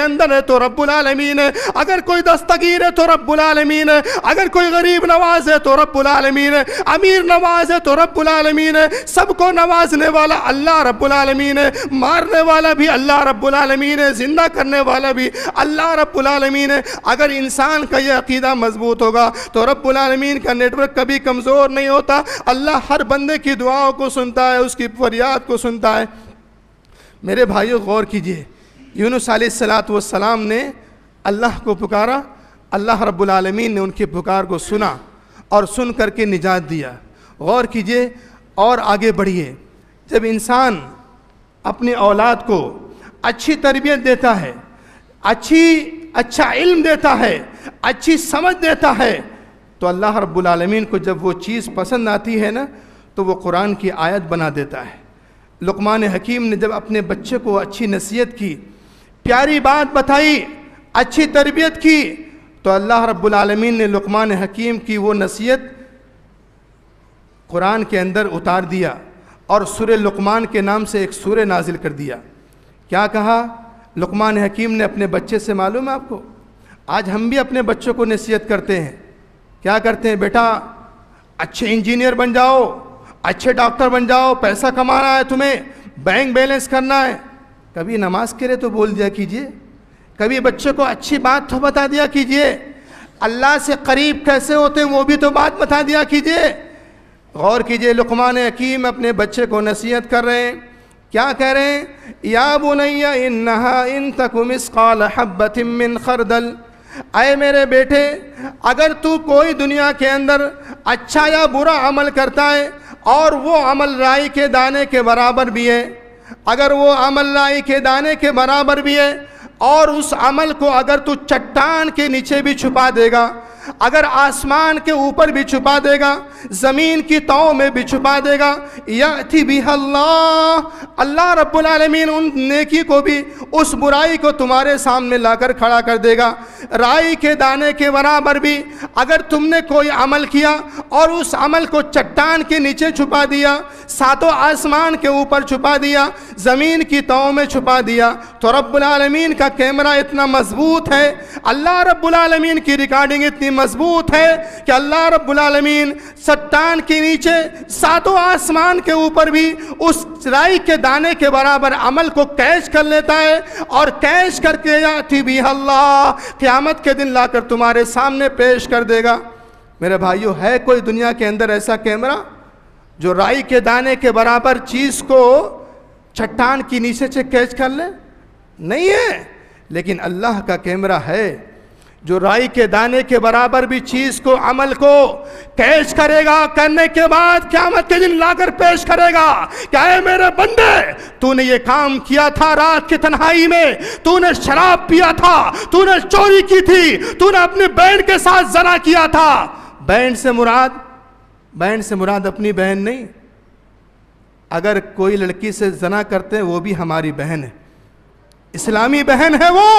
اندر ہے تو رب العالمین ہے، اگر کوئی دستگیر ہے تو رب العالمین ہے، اگر کوئی غریب نواز ہے تو رب العالمین ہے، امیر نواز ہے تو رب العالمین ہے، سب کو نوازنے والا اللہ رب العالمین ہے، مارنے والا بھی اللہ رب العالمین ہے، زندہ کرنے والا بھی اللہ رب العالمین ہے۔ اگر انسان کا یہ عقیدہ مضبوط ہوگا تو رب العالمین کا نیٹ ورک کبھی کمزور نہیں ہوتا، اللہ ہر بندے کی دعاؤں کو سنتا ہے، اس کی فریاد کو سنتا ہے۔ میرے بھائیوں غور کیجئے، یونس علیہ الصلاۃ والسلام نے اللہ کو پکارا، اللہ رب العالمین نے ان کی پکار کو سنا اور سن کر کے نجات دیا۔ غور کیجئے اور آگے بڑھیے، جب انسان اپنی اولاد کو اچھی تربیت دیتا ہے، اچھی اچھا علم دیتا ہے، اچھی سمجھ دیتا ہے، تو اللہ رب العالمین کو جب وہ چیز پسند آتی ہے نا تو وہ قرآن کی آیت بنا دیتا ہے۔ لقمان حکیم نے جب اپنے بچے کو اچھی نصیحت کی، پیاری بات بتائی، اچھی تربیت کی، تو اللہ رب العالمین نے لقمان حکیم کی وہ نصیحت قرآن کے اندر اتار دیا اور سورہ لقمان کے نام سے ایک سورہ نازل کر دیا۔ کیا کہا لقمان حکیم نے اپنے بچے سے؟ معلوم ہے آپ کو؟ آج ہم بھی اپنے بچوں کو نصیحت کرتے ہیں، کیا کرتے ہیں؟ بیٹا اچھے انجینئر بن جاؤ، اچھے ڈاکٹر بن جاؤ، پیسہ کمانا ہے تمہیں، بینک بیلنس کرنا ہے۔ کبھی نماز کے لیے تو بول دیا کیجئے، کبھی بچے کو اچھی بات تو بتا دیا کیجئے، اللہ سے قریب کیسے ہوتے ہیں وہ بھی تو بات بتا دیا کیجئے۔ غور کیجئے، لقمان حکیم اپنے بچے کو نصیحت کر رہے ہیں، کیا کہہ رہے ہیں؟ یا بنی انہا ان تک مثقال حبۃ من خردل، اے میرے بیٹے اگر تو کوئی دنیا کے اندر اچھا یا برا عمل کرتا ہے اور وہ عمل رائی کے دانے کے برابر بھی ہے، اگر وہ عمل رائی کے دانے کے برابر بھی ہے اور اس عمل کو اگر تو چٹان کے نیچے بھی چھپا دے گا، اگر آسمان کے اوپر بھی چھپا دے گا، زمین کی تہوں میں بھی چھپا دے گا، یأتی بہا اللہ، اللہ رب العالمین ان نیکی کو بھی اس برائی کو تمہارے سامنے لا کر کھڑا کر دے گا۔ رائی کے دانے کے برابر بھی اگر تم نے کوئی عمل کیا اور اس عمل کو چٹان کے نیچے چھپا دیا، ساتوں آسمان کے اوپر چھپا دیا، زمین کی تہوں میں چھپا دیا، تو رب العالمین کا کیمرہ اتنا مضبوط ہے، اللہ رب العالمین کی ریکارڈنگ اتنی مضبوط ہے کہ اللہ رب العالمین چٹان کے نیچے ساتوں آسمان کے اوپر بھی اس رائی کے دانے کے برابر عمل کو کیش کر لیتا ہے، اور کیش کر کے یاتی بھی اللہ قیامت کے دن لا کر تمہارے سامنے پیش کر دے گا۔ میرے بھائیو، ہے کوئی دنیا کے اندر ایسا کیمرہ جو رائی کے دانے کے برابر چیز کو چٹان کی نیچے سے کیچ کر لے؟ نہیں ہے، لیکن اللہ کا کیمرہ ہے جو رائی کے دانے کے برابر بھی چیز کو عمل کو کیچ کرے گا، کرنے کے بعد قیامت کے دن لا کر پیش کرے گا کہ اے میرے بندے تو نے یہ کام کیا تھا رات کی تنہائی میں، تو نے شراب پیا تھا، تو نے چوری کی تھی، تو نے اپنی بہن کے ساتھ زنا کیا تھا۔ بہن سے مراد بہن سے مراد اپنی بہن نہیں، اگر کوئی لڑکی سے زنا کرتے وہ بھی ہماری بہن ہے، اسلامی بہن ہے، وہ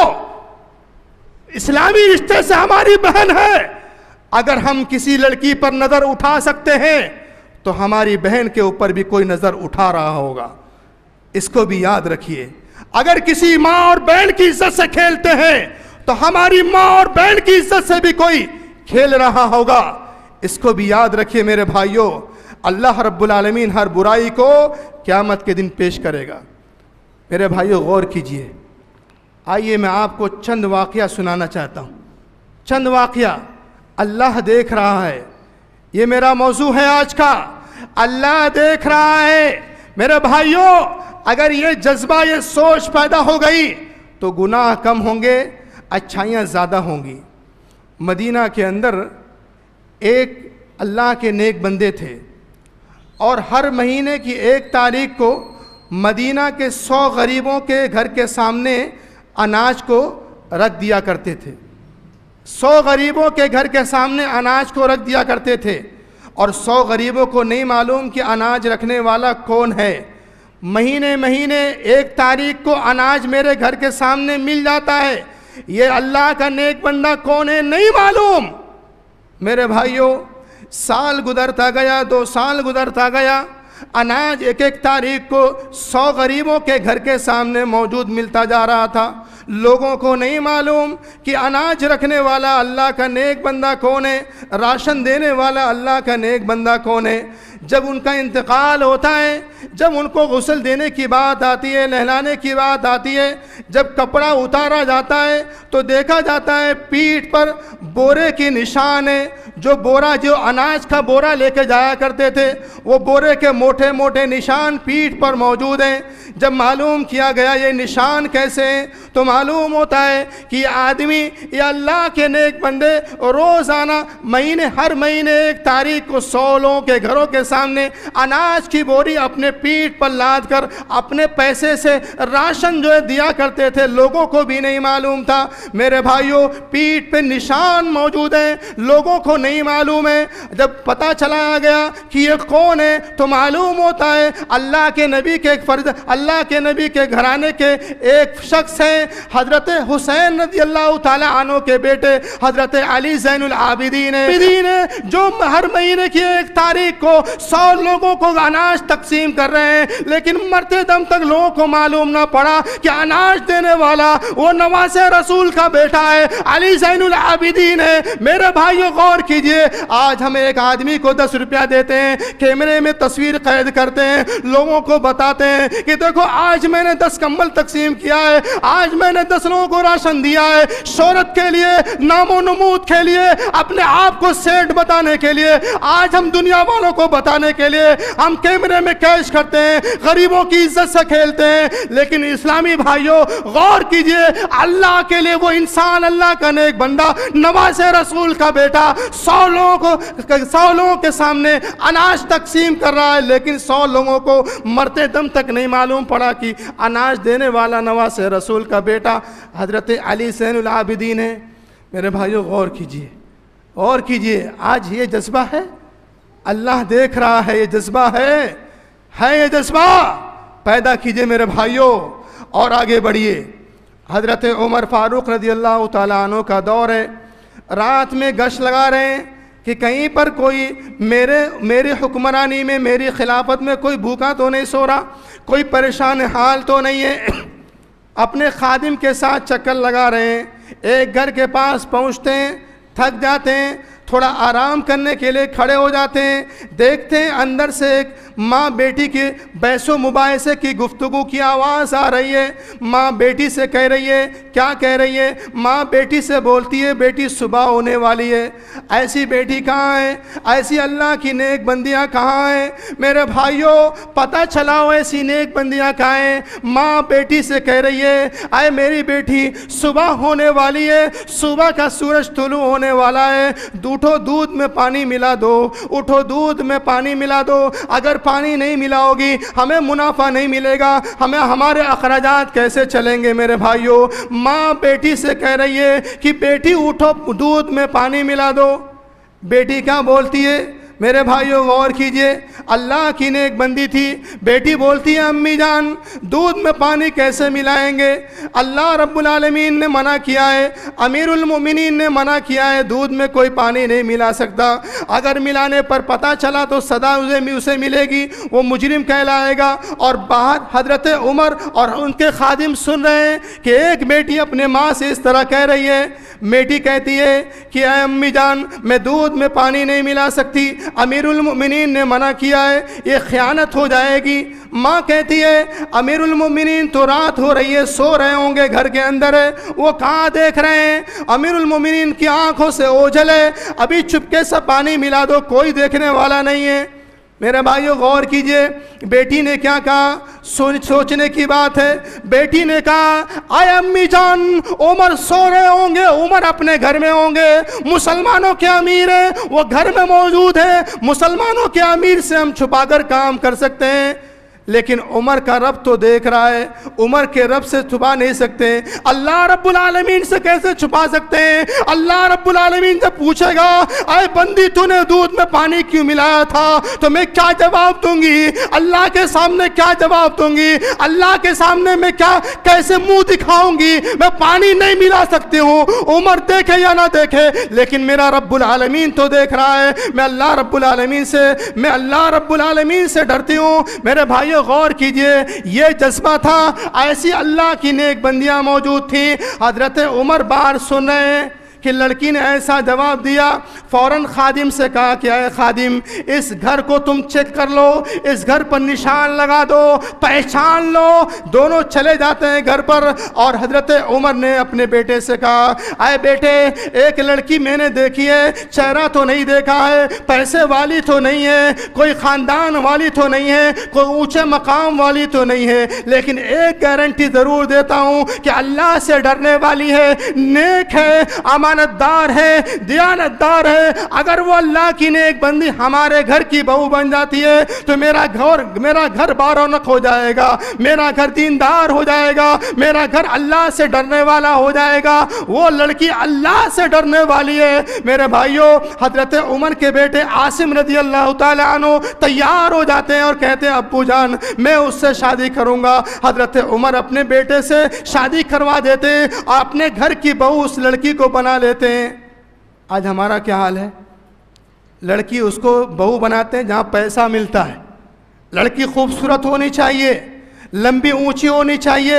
اسلامی رشتے سے ہماری بہن ہے۔ اگر ہم کسی لڑکی پر نظر اٹھا سکتے ہیں تو ہماری بہن کے اوپر بھی کوئی نظر اٹھا رہا ہوگا، اس کو بھی یاد رکھیے۔ اگر کسی ماں اور بہن کی عزت سے کھیلتے ہیں تو ہماری ماں اور بہن کی عزت سے بھی کوئی کھیل رہا ہوگا، اس کو بھی یاد رکھیے میرے بھائیوں۔ اللہ رب العالمین ہر برائی کو قیامت کے دن پیش کرے گا۔ میرے بھائیوں غور کیجئے، آئیے میں آپ کو چند واقعہ سنانا چاہتا ہوں، چند واقعہ۔ اللہ دیکھ رہا ہے، یہ میرا موضوع ہے آج کا، اللہ دیکھ رہا ہے۔ میرے بھائیوں اگر یہ جذبہ، یہ سوچ پیدا ہو گئی تو گناہ کم ہوں گے، اچھائیاں زیادہ ہوں گی۔ مدینہ کے اندر ایک اللہ کے نیک بندے تھے، اور ہر مہینے کی ایک تاریخ کو مدینہ کے سو غریبوں کے گھر کے سامنے اناج کو رکھ دیا کرتے تھے، سو غریبوں کے گھر کے سامنے اناج کو رکھ دیا کرتے تھے، اور سو غریبوں کو نہیں معلوم کہ اناج رکھنے والا کون ہے۔ مہینے مہینے ایک تاریخ کو اناج میرے گھر کے سامنے مل جاتا ہے، یہ اللہ کا نیک بندہ کون ہے نہیں معلوم۔ میرے بھائیوں سال گزرتا گیا، دو سال گزرتا گیا، اناج ایک ایک تاریخ کو سو غریبوں کے گھر کے سامنے موجود ملتا جا رہا تھا۔ لوگوں کو نہیں معلوم کہ اناج رکھنے والا اللہ کا نیک بندہ کون ہے، راشن دینے والا اللہ کا نیک بندہ کون ہے۔ جب ان کا انتقال ہوتا ہے، جب ان کو غسل دینے کی بات آتی ہے، نہلانے کی بات آتی ہے، جب کپڑا اتارا جاتا ہے تو دیکھا جاتا ہے پیٹھ پر بورے کی نشان ہے۔ جو بورا جو اناج کا بورا لے کے جایا کرتے تھے، وہ بورے کے موٹے موٹے نشان پیٹھ پر موجود ہیں۔ جب معلوم کیا گیا یہ نشان کیسے ہیں تو معلوم ہوتا ہے کہ یہ آدمی، یہ اللہ کے نیک بندے روزانہ مہینے ہر مہینے ایک تاریخ کو سو لوگوں کے گھروں کے سامنے اناج کی بوری اپنے پیٹھ پر لاد کر اپنے پیسے سے راشن جو ہے دیا کرتے تھے۔ لوگوں کو بھی نہیں معلوم تھا میرے بھائیوں، پیٹھ پہ نشان موجود ہیں، لوگوں کو نہیں معلوم ہے۔ جب پتہ چلایا گیا کہ یہ کون ہے تو معلوم ہوتا ہے اللہ کے نبی کے ایک فرد اللہ کے نبی کے گھرانے کے ایک شخص ہیں، حضرت حسین رضی اللہ تعالی عنہ کے بیٹے حضرت علی زین العابدین ہیں، جو ہر مہینے کی ایک تاریخ کو سو لوگوں کو اناج تقسیم کر رہے ہیں، لیکن مرتے دم تک لوگوں کو معلوم نہ پڑا کہ اناج دینے والا وہ نواز رسول کا بیٹا ہے، علی زین العابدین ہے۔ میرے بھائیوں غور کیجئے، آج ہم ایک آدمی کو دس روپیہ دیتے ہیں، کیمرے میں تصویر قید کرتے ہیں، لوگوں کو بتاتے ہیں کہ دیکھو آج میں نے دس کمبل تقسیم کیا ہے، آج میں نے دس لوگوں کو راشن دیا ہے۔ شہرت کے لیے، نام و نمود کے لیے، اپنے آپ کو سیٹ بتانے کے لیے، آج ہم دنیا والوں کو بتانے کے لیے ہم کیمرے میں کیش کرتے ہیں، غریبوں کی عزت سے کھیلتے ہیں۔ لیکن اسلامی بھائیوں غور کیجئے، اللہ کے لیے وہ انسان، اللہ کا نیک بندہ، نواز رسول کا بیٹا سو لوگوں کو سو لوگوں کے سامنے اناج تقسیم کر رہا ہے، لیکن سو لوگوں کو مرتے دم تک نہیں معلوم پڑا کہ اناج دینے والا نواز رسول کا بیٹا حضرت علی زین العابدین ہے۔ میرے بھائیوں غور کیجئے، غور کیجئے، آج یہ جذبہ ہے، اللہ دیکھ رہا ہے، یہ جذبہ ہے ہے یہ جذبہ پیدا کیجئے میرے بھائیوں اور آگے بڑھیے۔ حضرت عمر فاروق رضی اللہ تعالیٰ عنہ کا دور ہے، رات میں گشت لگا رہے ہیں کہ کہیں پر کوئی میرے میری حکمرانی میں، میری خلافت میں کوئی بھوکا تو نہیں سو رہا، کوئی پریشان حال تو نہیں ہے۔ اپنے خادم کے ساتھ چکر لگا رہے ہیں، ایک گھر کے پاس پہنچتے ہیں، تھک جاتے ہیں، تھوڑا آرام کرنے کے لیے کھڑے ہو جاتے ہیں، دیکھتے ہیں اندر سے ایک ماں بیٹی کے بحث و مباحثے کی گفتگو کی آواز آ رہی ہے۔ ماں بیٹی سے کہہ رہی ہے، کیا کہہ رہی ہے؟ ماں بیٹی سے بولتی ہے بیٹی صبح ہونے والی ہے۔ ایسی بیٹی کہاں ہے؟ ایسی اللہ کی نیک بندیاں کہاں ہیں؟ میرے بھائیوں پتہ چلا ہو ایسی نیک بندیاں کہاں ہیں؟ ماں بیٹی سے کہہ رہی ہے، اے میری بیٹی صبح ہونے والی ہے، صبح کا سورج طلوع ہونے والا ہے، اٹھو دودھ میں پانی ملا دو، اٹھو دودھ میں پانی ملا دو۔ اگر پانی نہیں ملاؤ گی ہمیں منافع نہیں ملے گا، ہمیں ہمارے اخراجات کیسے چلیں گے؟ میرے بھائیوں ماں بیٹی سے کہہ رہی ہے کہ بیٹی اٹھو دودھ میں پانی ملا دو۔ بیٹی کیا بولتی ہے؟ میرے بھائیوں غور کیجئے، اللہ کی نیک بندی تھی، بیٹی بولتی ہے امی جان دودھ میں پانی کیسے ملائیں گے؟ اللہ رب العالمین نے منع کیا ہے، امیر المومنین نے منع کیا ہے، دودھ میں کوئی پانی نہیں ملا سکتا۔ اگر ملانے پر پتہ چلا تو سزا اسے ملے گی، وہ مجرم کہلائے گا۔ اور باہر حضرت عمر اور ان کے خادم سن رہے ہیں کہ ایک بیٹی اپنے ماں سے اس طرح کہہ رہی ہے۔ بیٹی کہتی ہے کہ اے امی جان میں دودھ میں پانی نہیں ملا سکتی، امیر المومنین نے منع کیا ہے، یہ خیانت ہو جائے گی۔ ماں کہتی ہے امیر المومنین تو رات ہو رہی ہے، سو رہے ہوں گے، گھر کے اندر ہے، وہ کہاں دیکھ رہے ہیں؟ امیر المومنین کی آنکھوں سے اوجھل ہے، ابھی چپکے سے پانی ملا دو، کوئی دیکھنے والا نہیں ہے۔ میرے بھائیوں غور کیجئے، بیٹی نے کیا کہا؟ سوچنے کی بات ہے۔ بیٹی نے کہا اے امی جان عمر سو رہے ہوں گے، عمر اپنے گھر میں ہوں گے، مسلمانوں کے امیر ہیں، وہ گھر میں موجود ہیں، مسلمانوں کے امیر سے ہم چھپا کر کام کر سکتے ہیں، لیکن عمر کا رب تو دیکھ رہا ہے، عمر کے رب سے چھپا نہیں سکتے، اللہ رب العالمین سے کیسے چھپا سکتے ہیں؟ اللہ رب العالمین سے پوچھے گا اے بندی تو نے دودھ میں پانی کیوں ملایا تھا، تو میں کیا جواب دوں گی؟ اللہ کے سامنے کیا جواب دوں گی؟ اللہ کے سامنے میں کیا کیسے منہ دکھاؤں گی؟ میں پانی نہیں ملا سکتی ہوں، عمر دیکھے یا نہ دیکھے، لیکن میرا رب العالمین تو دیکھ رہا ہے۔ میں اللہ رب العالمین سے میں اللہ رب العالمین سے ڈرتی ہوں۔ میرے بھائی بھائیو غور کیجئے، یہ جذبہ تھا، ایسی اللہ کی نیک بندیاں موجود تھیں۔ حضرت عمر بار سن رہے ہیں کہ لڑکی نے ایسا جواب دیا، فوراً خادم سے کہا کہ اے خادم اس گھر کو تم چیک کر لو، اس گھر پر نشان لگا دو، پہچان لو۔ دونوں چلے جاتے ہیں گھر پر، اور حضرت عمر نے اپنے بیٹے سے کہا اے بیٹے ایک لڑکی میں نے دیکھی ہے، چہرہ تو نہیں دیکھا ہے، پیسے والی تو نہیں ہے، کوئی خاندان والی تو نہیں ہے، کوئی اونچے مقام والی تو نہیں ہے، لیکن ایک گارنٹی ضرور دیتا ہوں کہ اللہ سے ڈرنے والی ہے، نیک ہے، امانت دار ہے، دیانت دار ہے۔ اگر وہ اللہ کی نیک بندی ہمارے گھر کی بہو بن جاتی ہے تو میرا گھر میرا گھر بارونق ہو جائے گا، میرا گھر دیندار ہو جائے گا، میرا گھر اللہ سے ڈرنے والا ہو جائے گا۔ وہ لڑکی اللہ سے ڈرنے والی ہے۔ میرے بھائیوں، حضرت عمر کے بیٹے عاصم رضی اللہ تعالیٰ عنہ تیار ہو جاتے ہیں اور کہتے ہیں ابو جان میں اس سے شادی کروں گا۔ حضرت عمر اپنے بیٹے سے شادی کروا دیتے ہیں اور اپنے گھر کی بہو اس لڑکی کو بنا لیتے ہیں۔ آج ہمارا کیا حال ہے؟ لڑکی اس کو بہو بناتے ہیں جہاں پیسہ ملتا ہے، لڑکی خوبصورت ہونی چاہیے، لمبی اونچی ہونی چاہیے،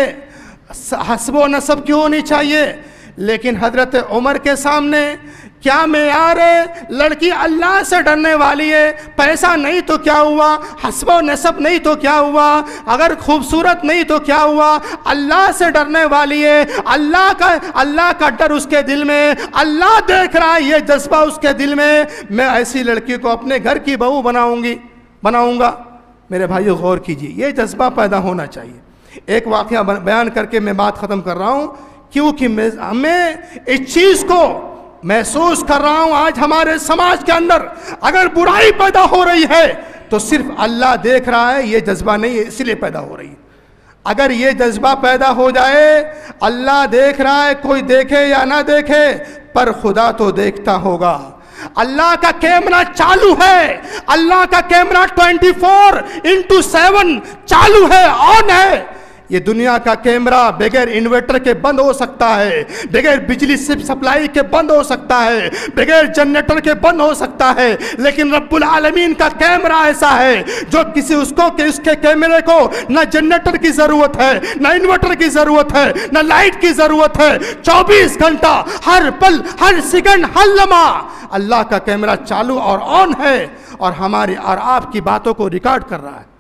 حسب و نسب کی ہونی چاہیے، لیکن حضرت عمر کے سامنے کیا معیار ہے؟ لڑکی اللہ سے ڈرنے والی ہے، پیسہ نہیں تو کیا ہوا، حسب و نسب نہیں تو کیا ہوا، اگر خوبصورت نہیں تو کیا ہوا، اللہ سے ڈرنے والی ہے، اللہ کا اللہ کا ڈر اس کے دل میں، اللہ دیکھ رہا ہے یہ جذبہ اس کے دل میں، میں ایسی لڑکی کو اپنے گھر کی بہو بناؤں گی بناؤں گا۔ میرے بھائیو غور کیجیے، یہ جذبہ پیدا ہونا چاہیے۔ ایک واقعہ بیان کر کے میں بات ختم کر رہا ہوں، کیونکہ میں اس چیز کو محسوس کر رہا ہوں آج ہمارے سماج کے اندر اگر برائی پیدا ہو رہی ہے تو صرف اللہ دیکھ رہا ہے، یہ جذبہ نہیں ہے اس لیے پیدا ہو رہی ہے۔ اگر یہ جذبہ پیدا ہو جائے، اللہ دیکھ رہا ہے، کوئی دیکھے یا نہ دیکھے پر خدا تو دیکھتا ہوگا۔ اللہ کا کیمرہ چالو ہے، اللہ کا camera twenty four into seven چالو ہے، آن ہے۔ یہ دنیا کا کیمرہ بغیر انورٹر کے بند ہو سکتا ہے، بغیر بجلی سپلائی کے بند ہو سکتا ہے، بغیر جنریٹر کے بند ہو سکتا ہے، لیکن رب العالمین کا کیمرہ ایسا ہے جو کسی اس کو کہ اس کے کیمرے کو نہ جنریٹر کی ضرورت ہے، نہ انورٹر کی ضرورت ہے، نہ لائٹ کی ضرورت ہے، چوبیس گھنٹہ ہر پل ہر سیکنڈ ہر لمحہ اللہ کا کیمرہ چالو اور آن ہے، اور ہماری اور آپ کی باتوں کو ریکارڈ کر رہا ہے۔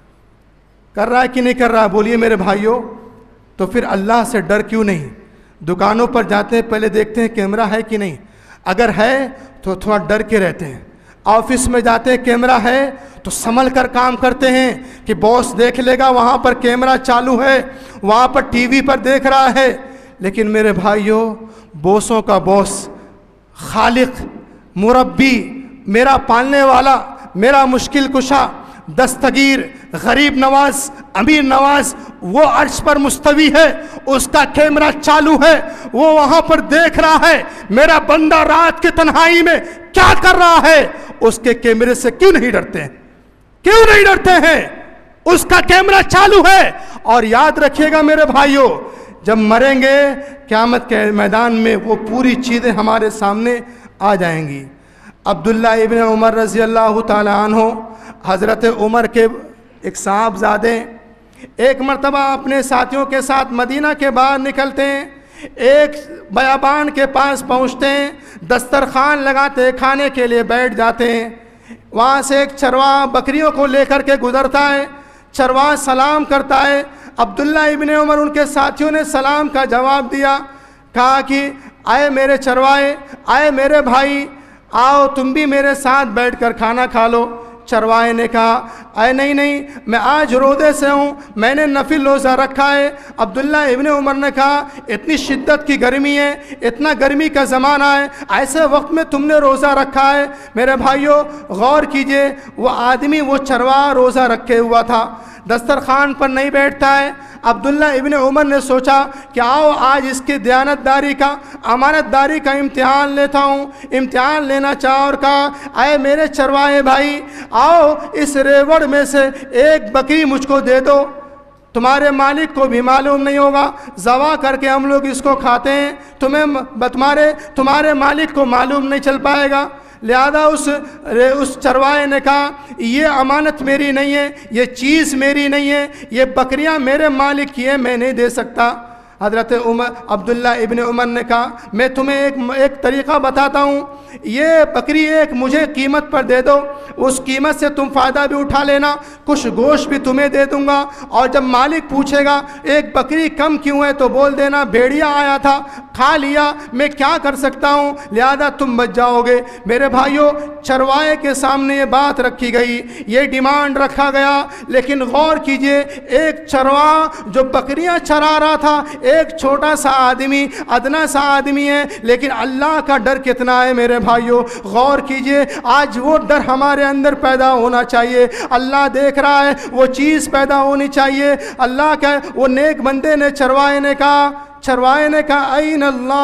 کر رہا ہے کہ نہیں کر رہا ہے؟ بولیے میرے بھائیوں۔ تو پھر اللہ سے ڈر کیوں نہیں؟ دکانوں پر جاتے ہیں پہلے دیکھتے ہیں کیمرہ ہے کہ نہیں، اگر ہے تو تھوڑا ڈر کے رہتے ہیں۔ آفس میں جاتے ہیں کیمرہ ہے تو سنبھل کر کام کرتے ہیں کہ باس دیکھ لے گا، وہاں پر کیمرہ چالو ہے، وہاں پر ٹی وی پر دیکھ رہا ہے۔ لیکن میرے بھائیوں، بوسوں کا بوس، خالق، مربی، میرا پالنے والا، میرا مشکل کشا، دستگیر، غریب نواز، امیر نواز، وہ عرش پر مستوی ہے، اس کا کیمرہ چالو ہے، وہ وہاں پر دیکھ رہا ہے میرا بندہ رات کی تنہائی میں کیا کر رہا ہے۔ اس کے کیمرے سے کیوں نہیں ڈرتے ہیں؟ کیوں نہیں ڈرتے ہیں؟ اس کا کیمرہ چالو ہے۔ اور یاد رکھیے گا میرے بھائیوں، جب مریں گے قیامت کے میدان میں وہ پوری چیزیں ہمارے سامنے آ جائیں گی۔ عبداللہ ابن عمر رضی اللہ تعالی عنہ، حضرت عمر کے ایک صاحبزادے، ایک مرتبہ اپنے ساتھیوں کے ساتھ مدینہ کے باہر نکلتے ہیں، ایک بیابان کے پاس پہنچتے ہیں، دسترخوان لگاتے کھانے کے لیے بیٹھ جاتے ہیں۔ وہاں سے ایک چرواہ بکریوں کو لے کر کے گزرتا ہے، چرواہ سلام کرتا ہے۔ عبداللہ ابن عمر ان کے ساتھیوں نے سلام کا جواب دیا، کہا کہ آئے میرے چروائے، آئے میرے بھائی، آؤ تم بھی میرے ساتھ بیٹھ کر کھانا کھا لو۔ چرواہے نے کہا اے نہیں نہیں، میں آج روزے سے ہوں، میں نے نفل روزہ رکھا ہے۔ عبداللہ ابن عمر نے کہا اتنی شدت کی گرمی ہے، اتنا گرمی کا زمانہ ہے، ایسے وقت میں تم نے روزہ رکھا ہے؟ میرے بھائیوں غور کیجئے، وہ آدمی وہ چرواہ روزہ رکھے ہوا تھا، دسترخوان پر نہیں بیٹھتا ہے۔ عبداللہ ابن عمر نے سوچا کہ آؤ آج اس کی دیانت داری کا، امانت داری کا امتحان لیتا ہوں۔ امتحان لینا چاہا اور کہا اے میرے چرواہے بھائی، آؤ اس ریوڑ میں سے ایک بکری مجھ کو دے دو، تمہارے مالک کو بھی معلوم نہیں ہوگا، ذبح کر کے ہم لوگ اس کو کھاتے ہیں، تمہیں تمہارے تمہارے مالک کو معلوم نہیں چل پائے گا۔ لہذا اس اس چروائے نے کہا یہ امانت میری نہیں ہے، یہ چیز میری نہیں ہے، یہ بکریاں میرے مالک کی ہیں، میں نہیں دے سکتا۔ حضرت عمر عبداللہ ابن عمر نے کہا میں تمہیں ایک ایک طریقہ بتاتا ہوں، یہ بکری ایک مجھے قیمت پر دے دو، اس قیمت سے تم فائدہ بھی اٹھا لینا، کچھ گوشت بھی تمہیں دے دوں گا، اور جب مالک پوچھے گا ایک بکری کم کیوں ہے تو بول دینا بھیڑیا آیا تھا کھا لیا، میں کیا کر سکتا ہوں، لہذا تم بچ جاؤ گے۔ میرے بھائیوں، چروائے کے سامنے یہ بات رکھی گئی، یہ ڈیمانڈ رکھا گیا، لیکن غور کیجئے ایک چرواہ جو بکریاں چرا رہا تھا، ایک چھوٹا سا آدمی، ادنا سا آدمی ہے، لیکن اللہ کا ڈر کتنا ہے میرے بھائیوں، غور کیجئے۔ آج وہ ڈر ہمارے اندر پیدا ہونا چاہیے، اللہ دیکھ رہا ہے، وہ چیز پیدا ہونی چاہیے۔ اللہ کا وہ نیک بندے نے، چروائے نے کہا چروائے نے کہا این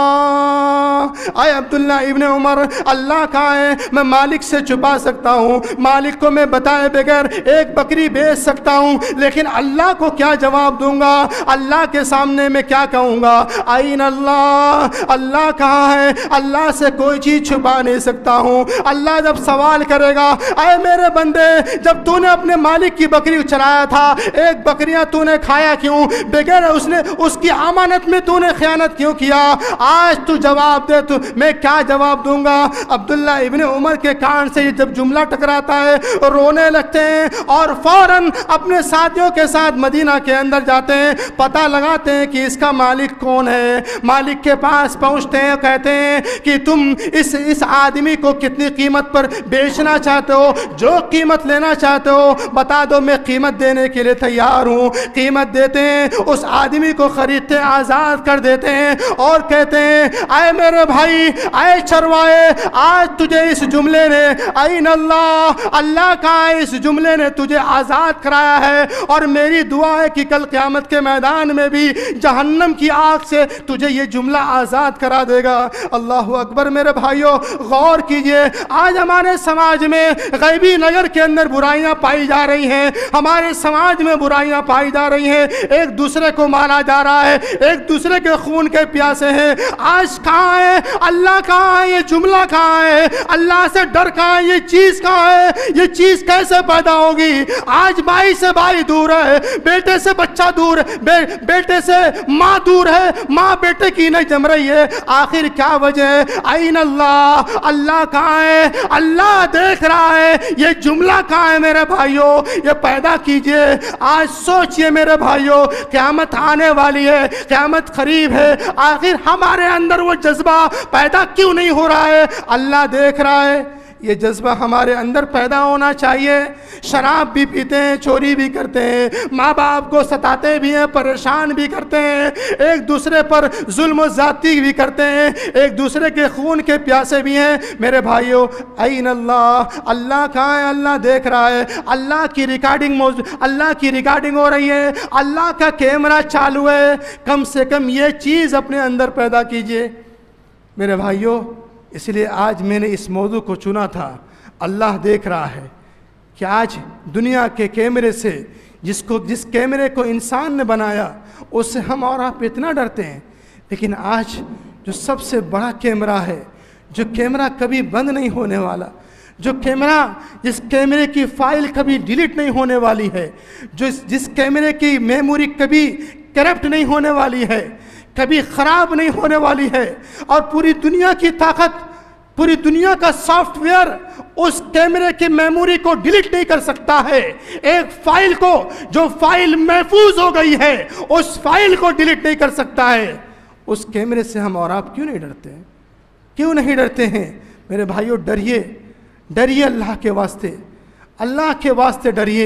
اللہ، اے عبداللہ ابن عمر، اللہ کہاں ہے؟ میں مالک سے چھپا سکتا ہوں، مالک کو میں بتائے بغیر ایک بکری بیچ سکتا ہوں، لیکن اللہ کو کیا جواب دوں گا؟ اللہ کے سامنے میں کیا کہوں گا؟ این اللہ، اللہ کہاں ہے؟ اللہ سے کوئی چیز چھپا نہیں سکتا ہوں۔ اللہ جب سوال کرے گا اے میرے بندے، جب تو نے اپنے مالک کی بکری چرایا تھا، ایک بکریاں تو نے کھایا کیوں؟ بغیر اس نے اس کی امانت میں تو نے خیانت کیوں کیا؟ آج تو جواب دے، تو میں کیا جواب دوں گا؟ عبداللہ ابن عمر کے کان سے یہ جب جملہ ٹکراتا ہے رونے لگتے ہیں، اور فوراً اپنے ساتھیوں کے ساتھ مدینہ کے اندر جاتے ہیں، پتہ لگاتے ہیں کہ اس کا مالک کون ہے۔ مالک کے پاس پہنچتے ہیں، کہتے ہیں کہ تم اس اس آدمی کو کتنی قیمت پر بیچنا چاہتے ہو؟ جو قیمت لینا چاہتے ہو بتا دو، میں قیمت دینے کے لیے تیار ہوں۔ قیمت دیتے ہیں، اس آدمی کو خریدتے آزاد کر دیتے ہیں، اور کہتے ہیں اے میرے بھائی، اے چروائے، آج تجھے اس جملے نے این اللہ، اللہ کا اس جملے نے تجھے آزاد کرایا ہے، اور میری دعا ہے کہ کل قیامت کے میدان میں بھی جہنم کی آگ سے تجھے یہ جملہ آزاد کرا دے گا۔ اللہ اکبر۔ میرے بھائیوں، غور کیجئے، آج ہمارے سماج میں غیبی نگر کے اندر برائیاں پائی جا رہی ہیں، ہمارے سماج میں برائیاں پائی جا رہی ہیں، ایک دوسرے کو مارا جا رہا ہے، ایک دوسرے کے خون کے پیاسے ہیں۔ آج کہاں ہے اللہ؟ کہاں ہے یہ جملہ؟ کہاں ہے اللہ سے ڈر؟ کہاں ہے یہ چیز؟ کہاں ہے یہ چیز؟ کیسے پیدا ہوگی؟ آج بھائی سے بھائی دور ہے، بیٹے سے بچہ دور ہے، بے بیٹے سے ماں دور ہے، ماں بیٹے کی نہیں جم رہی ہے۔ آخر کیا وجہ ہے؟ این اللہ، اللہ کہاں ہے؟ اللہ دیکھ رہا ہے، یہ جملہ کہاں ہے میرے بھائیوں؟ یہ پیدا کیجئے۔ آج سوچئے میرے بھائیوں، قیامت آنے والی ہے، قیامت قریب ہے، آخر ہمارے اندر وہ جذبہ پیدا کیوں نہیں ہو رہا ہے؟ اللہ دیکھ رہا ہے، یہ جذبہ ہمارے اندر پیدا ہونا چاہیے۔ شراب بھی پیتے ہیں، چوری بھی کرتے ہیں، ماں باپ کو ستاتے بھی ہیں، پریشان بھی کرتے ہیں، ایک دوسرے پر ظلم و زیادتی بھی کرتے ہیں، ایک دوسرے کے خون کے پیاسے بھی ہیں۔ میرے بھائیوں، این اللہ، اللہ کہاں ہے؟ اللہ دیکھ رہا ہے، اللہ کی ریکارڈنگ موجود، اللہ کی ریکارڈنگ ہو رہی ہے، اللہ کا کیمرہ چالو ہے۔ کم سے کم یہ چیز اپنے اندر پیدا کیجئے میرے بھائیوں۔ اس لیے آج میں نے اس موضوع کو چنا تھا، اللہ دیکھ رہا ہے، کہ آج دنیا کے کیمرے سے، جس کو جس کیمرے کو انسان نے بنایا اس سے ہم اور آپ اتنا ڈرتے ہیں، لیکن آج جو سب سے بڑا کیمرہ ہے، جو کیمرہ کبھی بند نہیں ہونے والا، جو کیمرہ جس کیمرے کی فائل کبھی ڈیلیٹ نہیں ہونے والی ہے، جو جس کیمرے کی میموری کبھی کرپٹ نہیں ہونے والی ہے، کبھی خراب نہیں ہونے والی ہے، اور پوری دنیا کی طاقت، پوری دنیا کا سافٹ ویئر اس کیمرے کی میموری کو ڈیلیٹ نہیں کر سکتا ہے۔ ایک فائل کو، جو فائل محفوظ ہو گئی ہے، اس فائل کو ڈیلیٹ نہیں کر سکتا ہے۔ اس کیمرے سے ہم اور آپ کیوں نہیں ڈرتے ہیں؟ کیوں نہیں ڈرتے ہیں میرے بھائیوں؟ ڈریے، ڈریے اللہ کے واسطے، اللہ کے واسطے ڈریے۔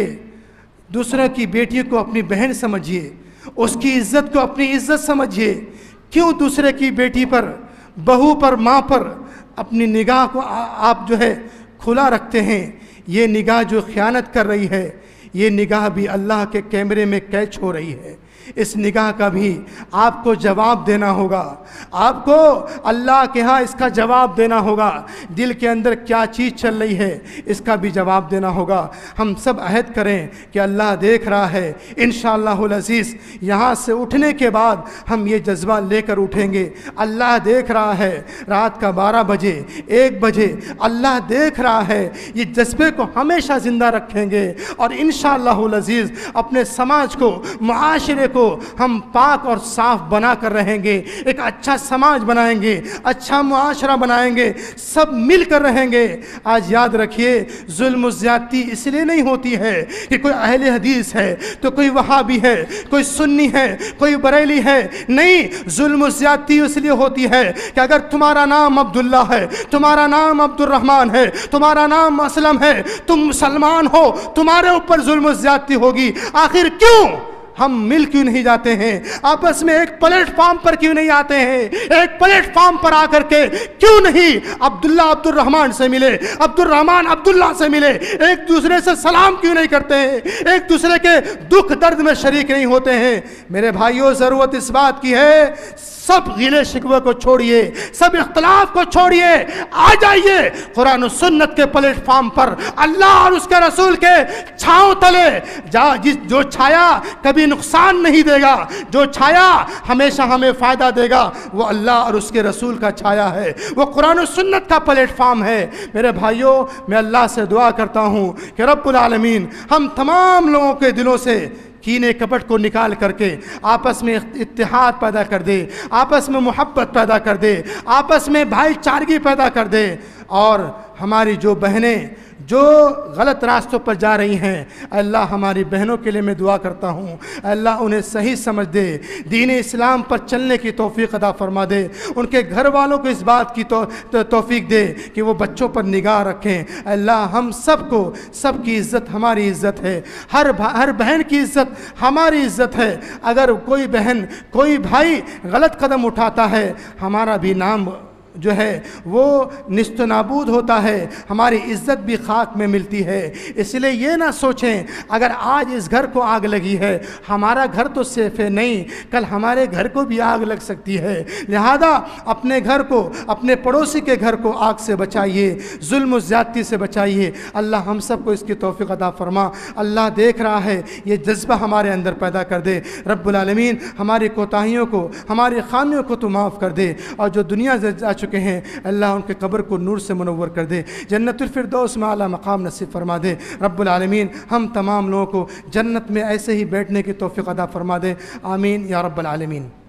دوسروں کی بیٹی کو اپنی بہن سمجھیے، اس کی عزت کو اپنی عزت سمجھیے۔ کیوں دوسرے کی بیٹی پر، بہو پر، ماں پر اپنی نگاہ کو آپ جو ہے کھلا رکھتے ہیں؟ یہ نگاہ جو خیانت کر رہی ہے، یہ نگاہ بھی اللہ کے کیمرے میں کیچ ہو رہی ہے۔ اس نگاہ کا بھی آپ کو جواب دینا ہوگا۔ آپ کو اللہ کے ہاں اس کا جواب دینا ہوگا، دل کے اندر کیا چیز چل رہی ہے اس کا بھی جواب دینا ہوگا۔ ہم سب عہد کریں کہ اللہ دیکھ رہا ہے، انشاءاللہ العزیز یہاں سے اٹھنے کے بعد ہم یہ جذبہ لے کر اٹھیں گے۔ اللہ دیکھ رہا ہے، رات کا بارہ بجے ایک بجے اللہ دیکھ رہا ہے، یہ جذبے کو ہمیشہ زندہ رکھیں گے اور انشاءاللہ العزیز اپنے سماج کو، معاشرے کو ہم پاک اور صاف بنا کر رہیں گے، ایک اچھا سماج بنائیں گے، اچھا معاشرہ بنائیں گے، سب مل کر رہیں گے۔ آج یاد رکھیے، ظلم و زیادتی اس لیے نہیں ہوتی ہے کہ کوئی اہل حدیث ہے تو کوئی وہابی ہے، کوئی سنی ہے، کوئی بریلی ہے، نہیں، ظلم و زیادتی اس لیے ہوتی ہے کہ اگر تمہارا نام عبداللہ ہے، تمہارا نام عبد الرحمن ہے، تمہارا نام اسلم ہے، تم مسلمان ہو، تمہارے اوپر ظلم و زیادتی ہوگی۔ آخر کیوں ہم مل کیوں نہیں جاتے ہیں؟ آپس میں ایک پلیٹ فارم پر کیوں نہیں آتے ہیں؟ ایک پلیٹ فارم پر آ کر کے کیوں نہیں عبداللہ عبد الرحمن سے ملے، عبد الرحمن عبداللہ سے ملے، ایک دوسرے سے سلام کیوں نہیں کرتے ہیں؟ ایک دوسرے کے دکھ درد میں شریک نہیں ہوتے ہیں؟ میرے بھائیوں، ضرورت اس بات کی ہے، سب غلے شکوے کو چھوڑیے، سب اختلاف کو چھوڑیے، آ جائیے قرآن و سنت کے پلیٹ فارم پر، اللہ اور اس کے رسول کے چھاؤں تلے جا، جس جو چھایا کبھی نقصان نہیں دے گا، جو چھایا ہمیشہ ہمیں فائدہ دے گا، وہ اللہ اور اس کے رسول کا چھایا ہے، وہ قرآن و سنت کا پلیٹ فارم ہے۔ میرے بھائیوں، میں اللہ سے دعا کرتا ہوں کہ رب العالمین ہم تمام لوگوں کے دلوں سے کینے کپٹ کو نکال کر کے آپس میں اتحاد پیدا کر دے، آپس میں محبت پیدا کر دے، آپس میں بھائی چارگی پیدا کر دے، اور ہماری جو بہنیں جو غلط راستوں پر جا رہی ہیں، اللہ ہماری بہنوں کے لیے میں دعا کرتا ہوں، اللہ انہیں صحیح سمجھ دے، دین اسلام پر چلنے کی توفیق عطا فرما دے، ان کے گھر والوں کو اس بات کی توفیق دے کہ وہ بچوں پر نگاہ رکھیں۔ اللہ ہم سب کو، سب کی عزت ہماری عزت ہے، ہر ہر بہن کی عزت ہماری عزت ہے۔ اگر کوئی بہن، کوئی بھائی غلط قدم اٹھاتا ہے، ہمارا بھی نام جو ہے وہ نست و نابود ہوتا ہے، ہماری عزت بھی خاک میں ملتی ہے۔ اس لیے یہ نہ سوچیں اگر آج اس گھر کو آگ لگی ہے، ہمارا گھر تو سیف ہے، نہیں، کل ہمارے گھر کو بھی آگ لگ سکتی ہے۔ لہذا اپنے گھر کو، اپنے پڑوسی کے گھر کو آگ سے بچائیے، ظلم و زیادتی سے بچائیے۔ اللہ ہم سب کو اس کی توفیق عطا فرما۔ اللہ دیکھ رہا ہے، یہ جذبہ ہمارے اندر پیدا کر دے۔ رب العالمین ہماری کوتاہیوں کو، ہماری خامیوں کو تو معاف کر دے، اور جو دنیا سے جا چکے ہیں اللہ ان کے قبر کو نور سے منور کر دے، جنت الفردوس میں اعلیٰ مقام نصیب فرما دے۔ رب العالمین ہم تمام لوگوں کو جنت میں ایسے ہی بیٹھنے کی توفیق عطا فرما دے، آمین یا رب العالمین۔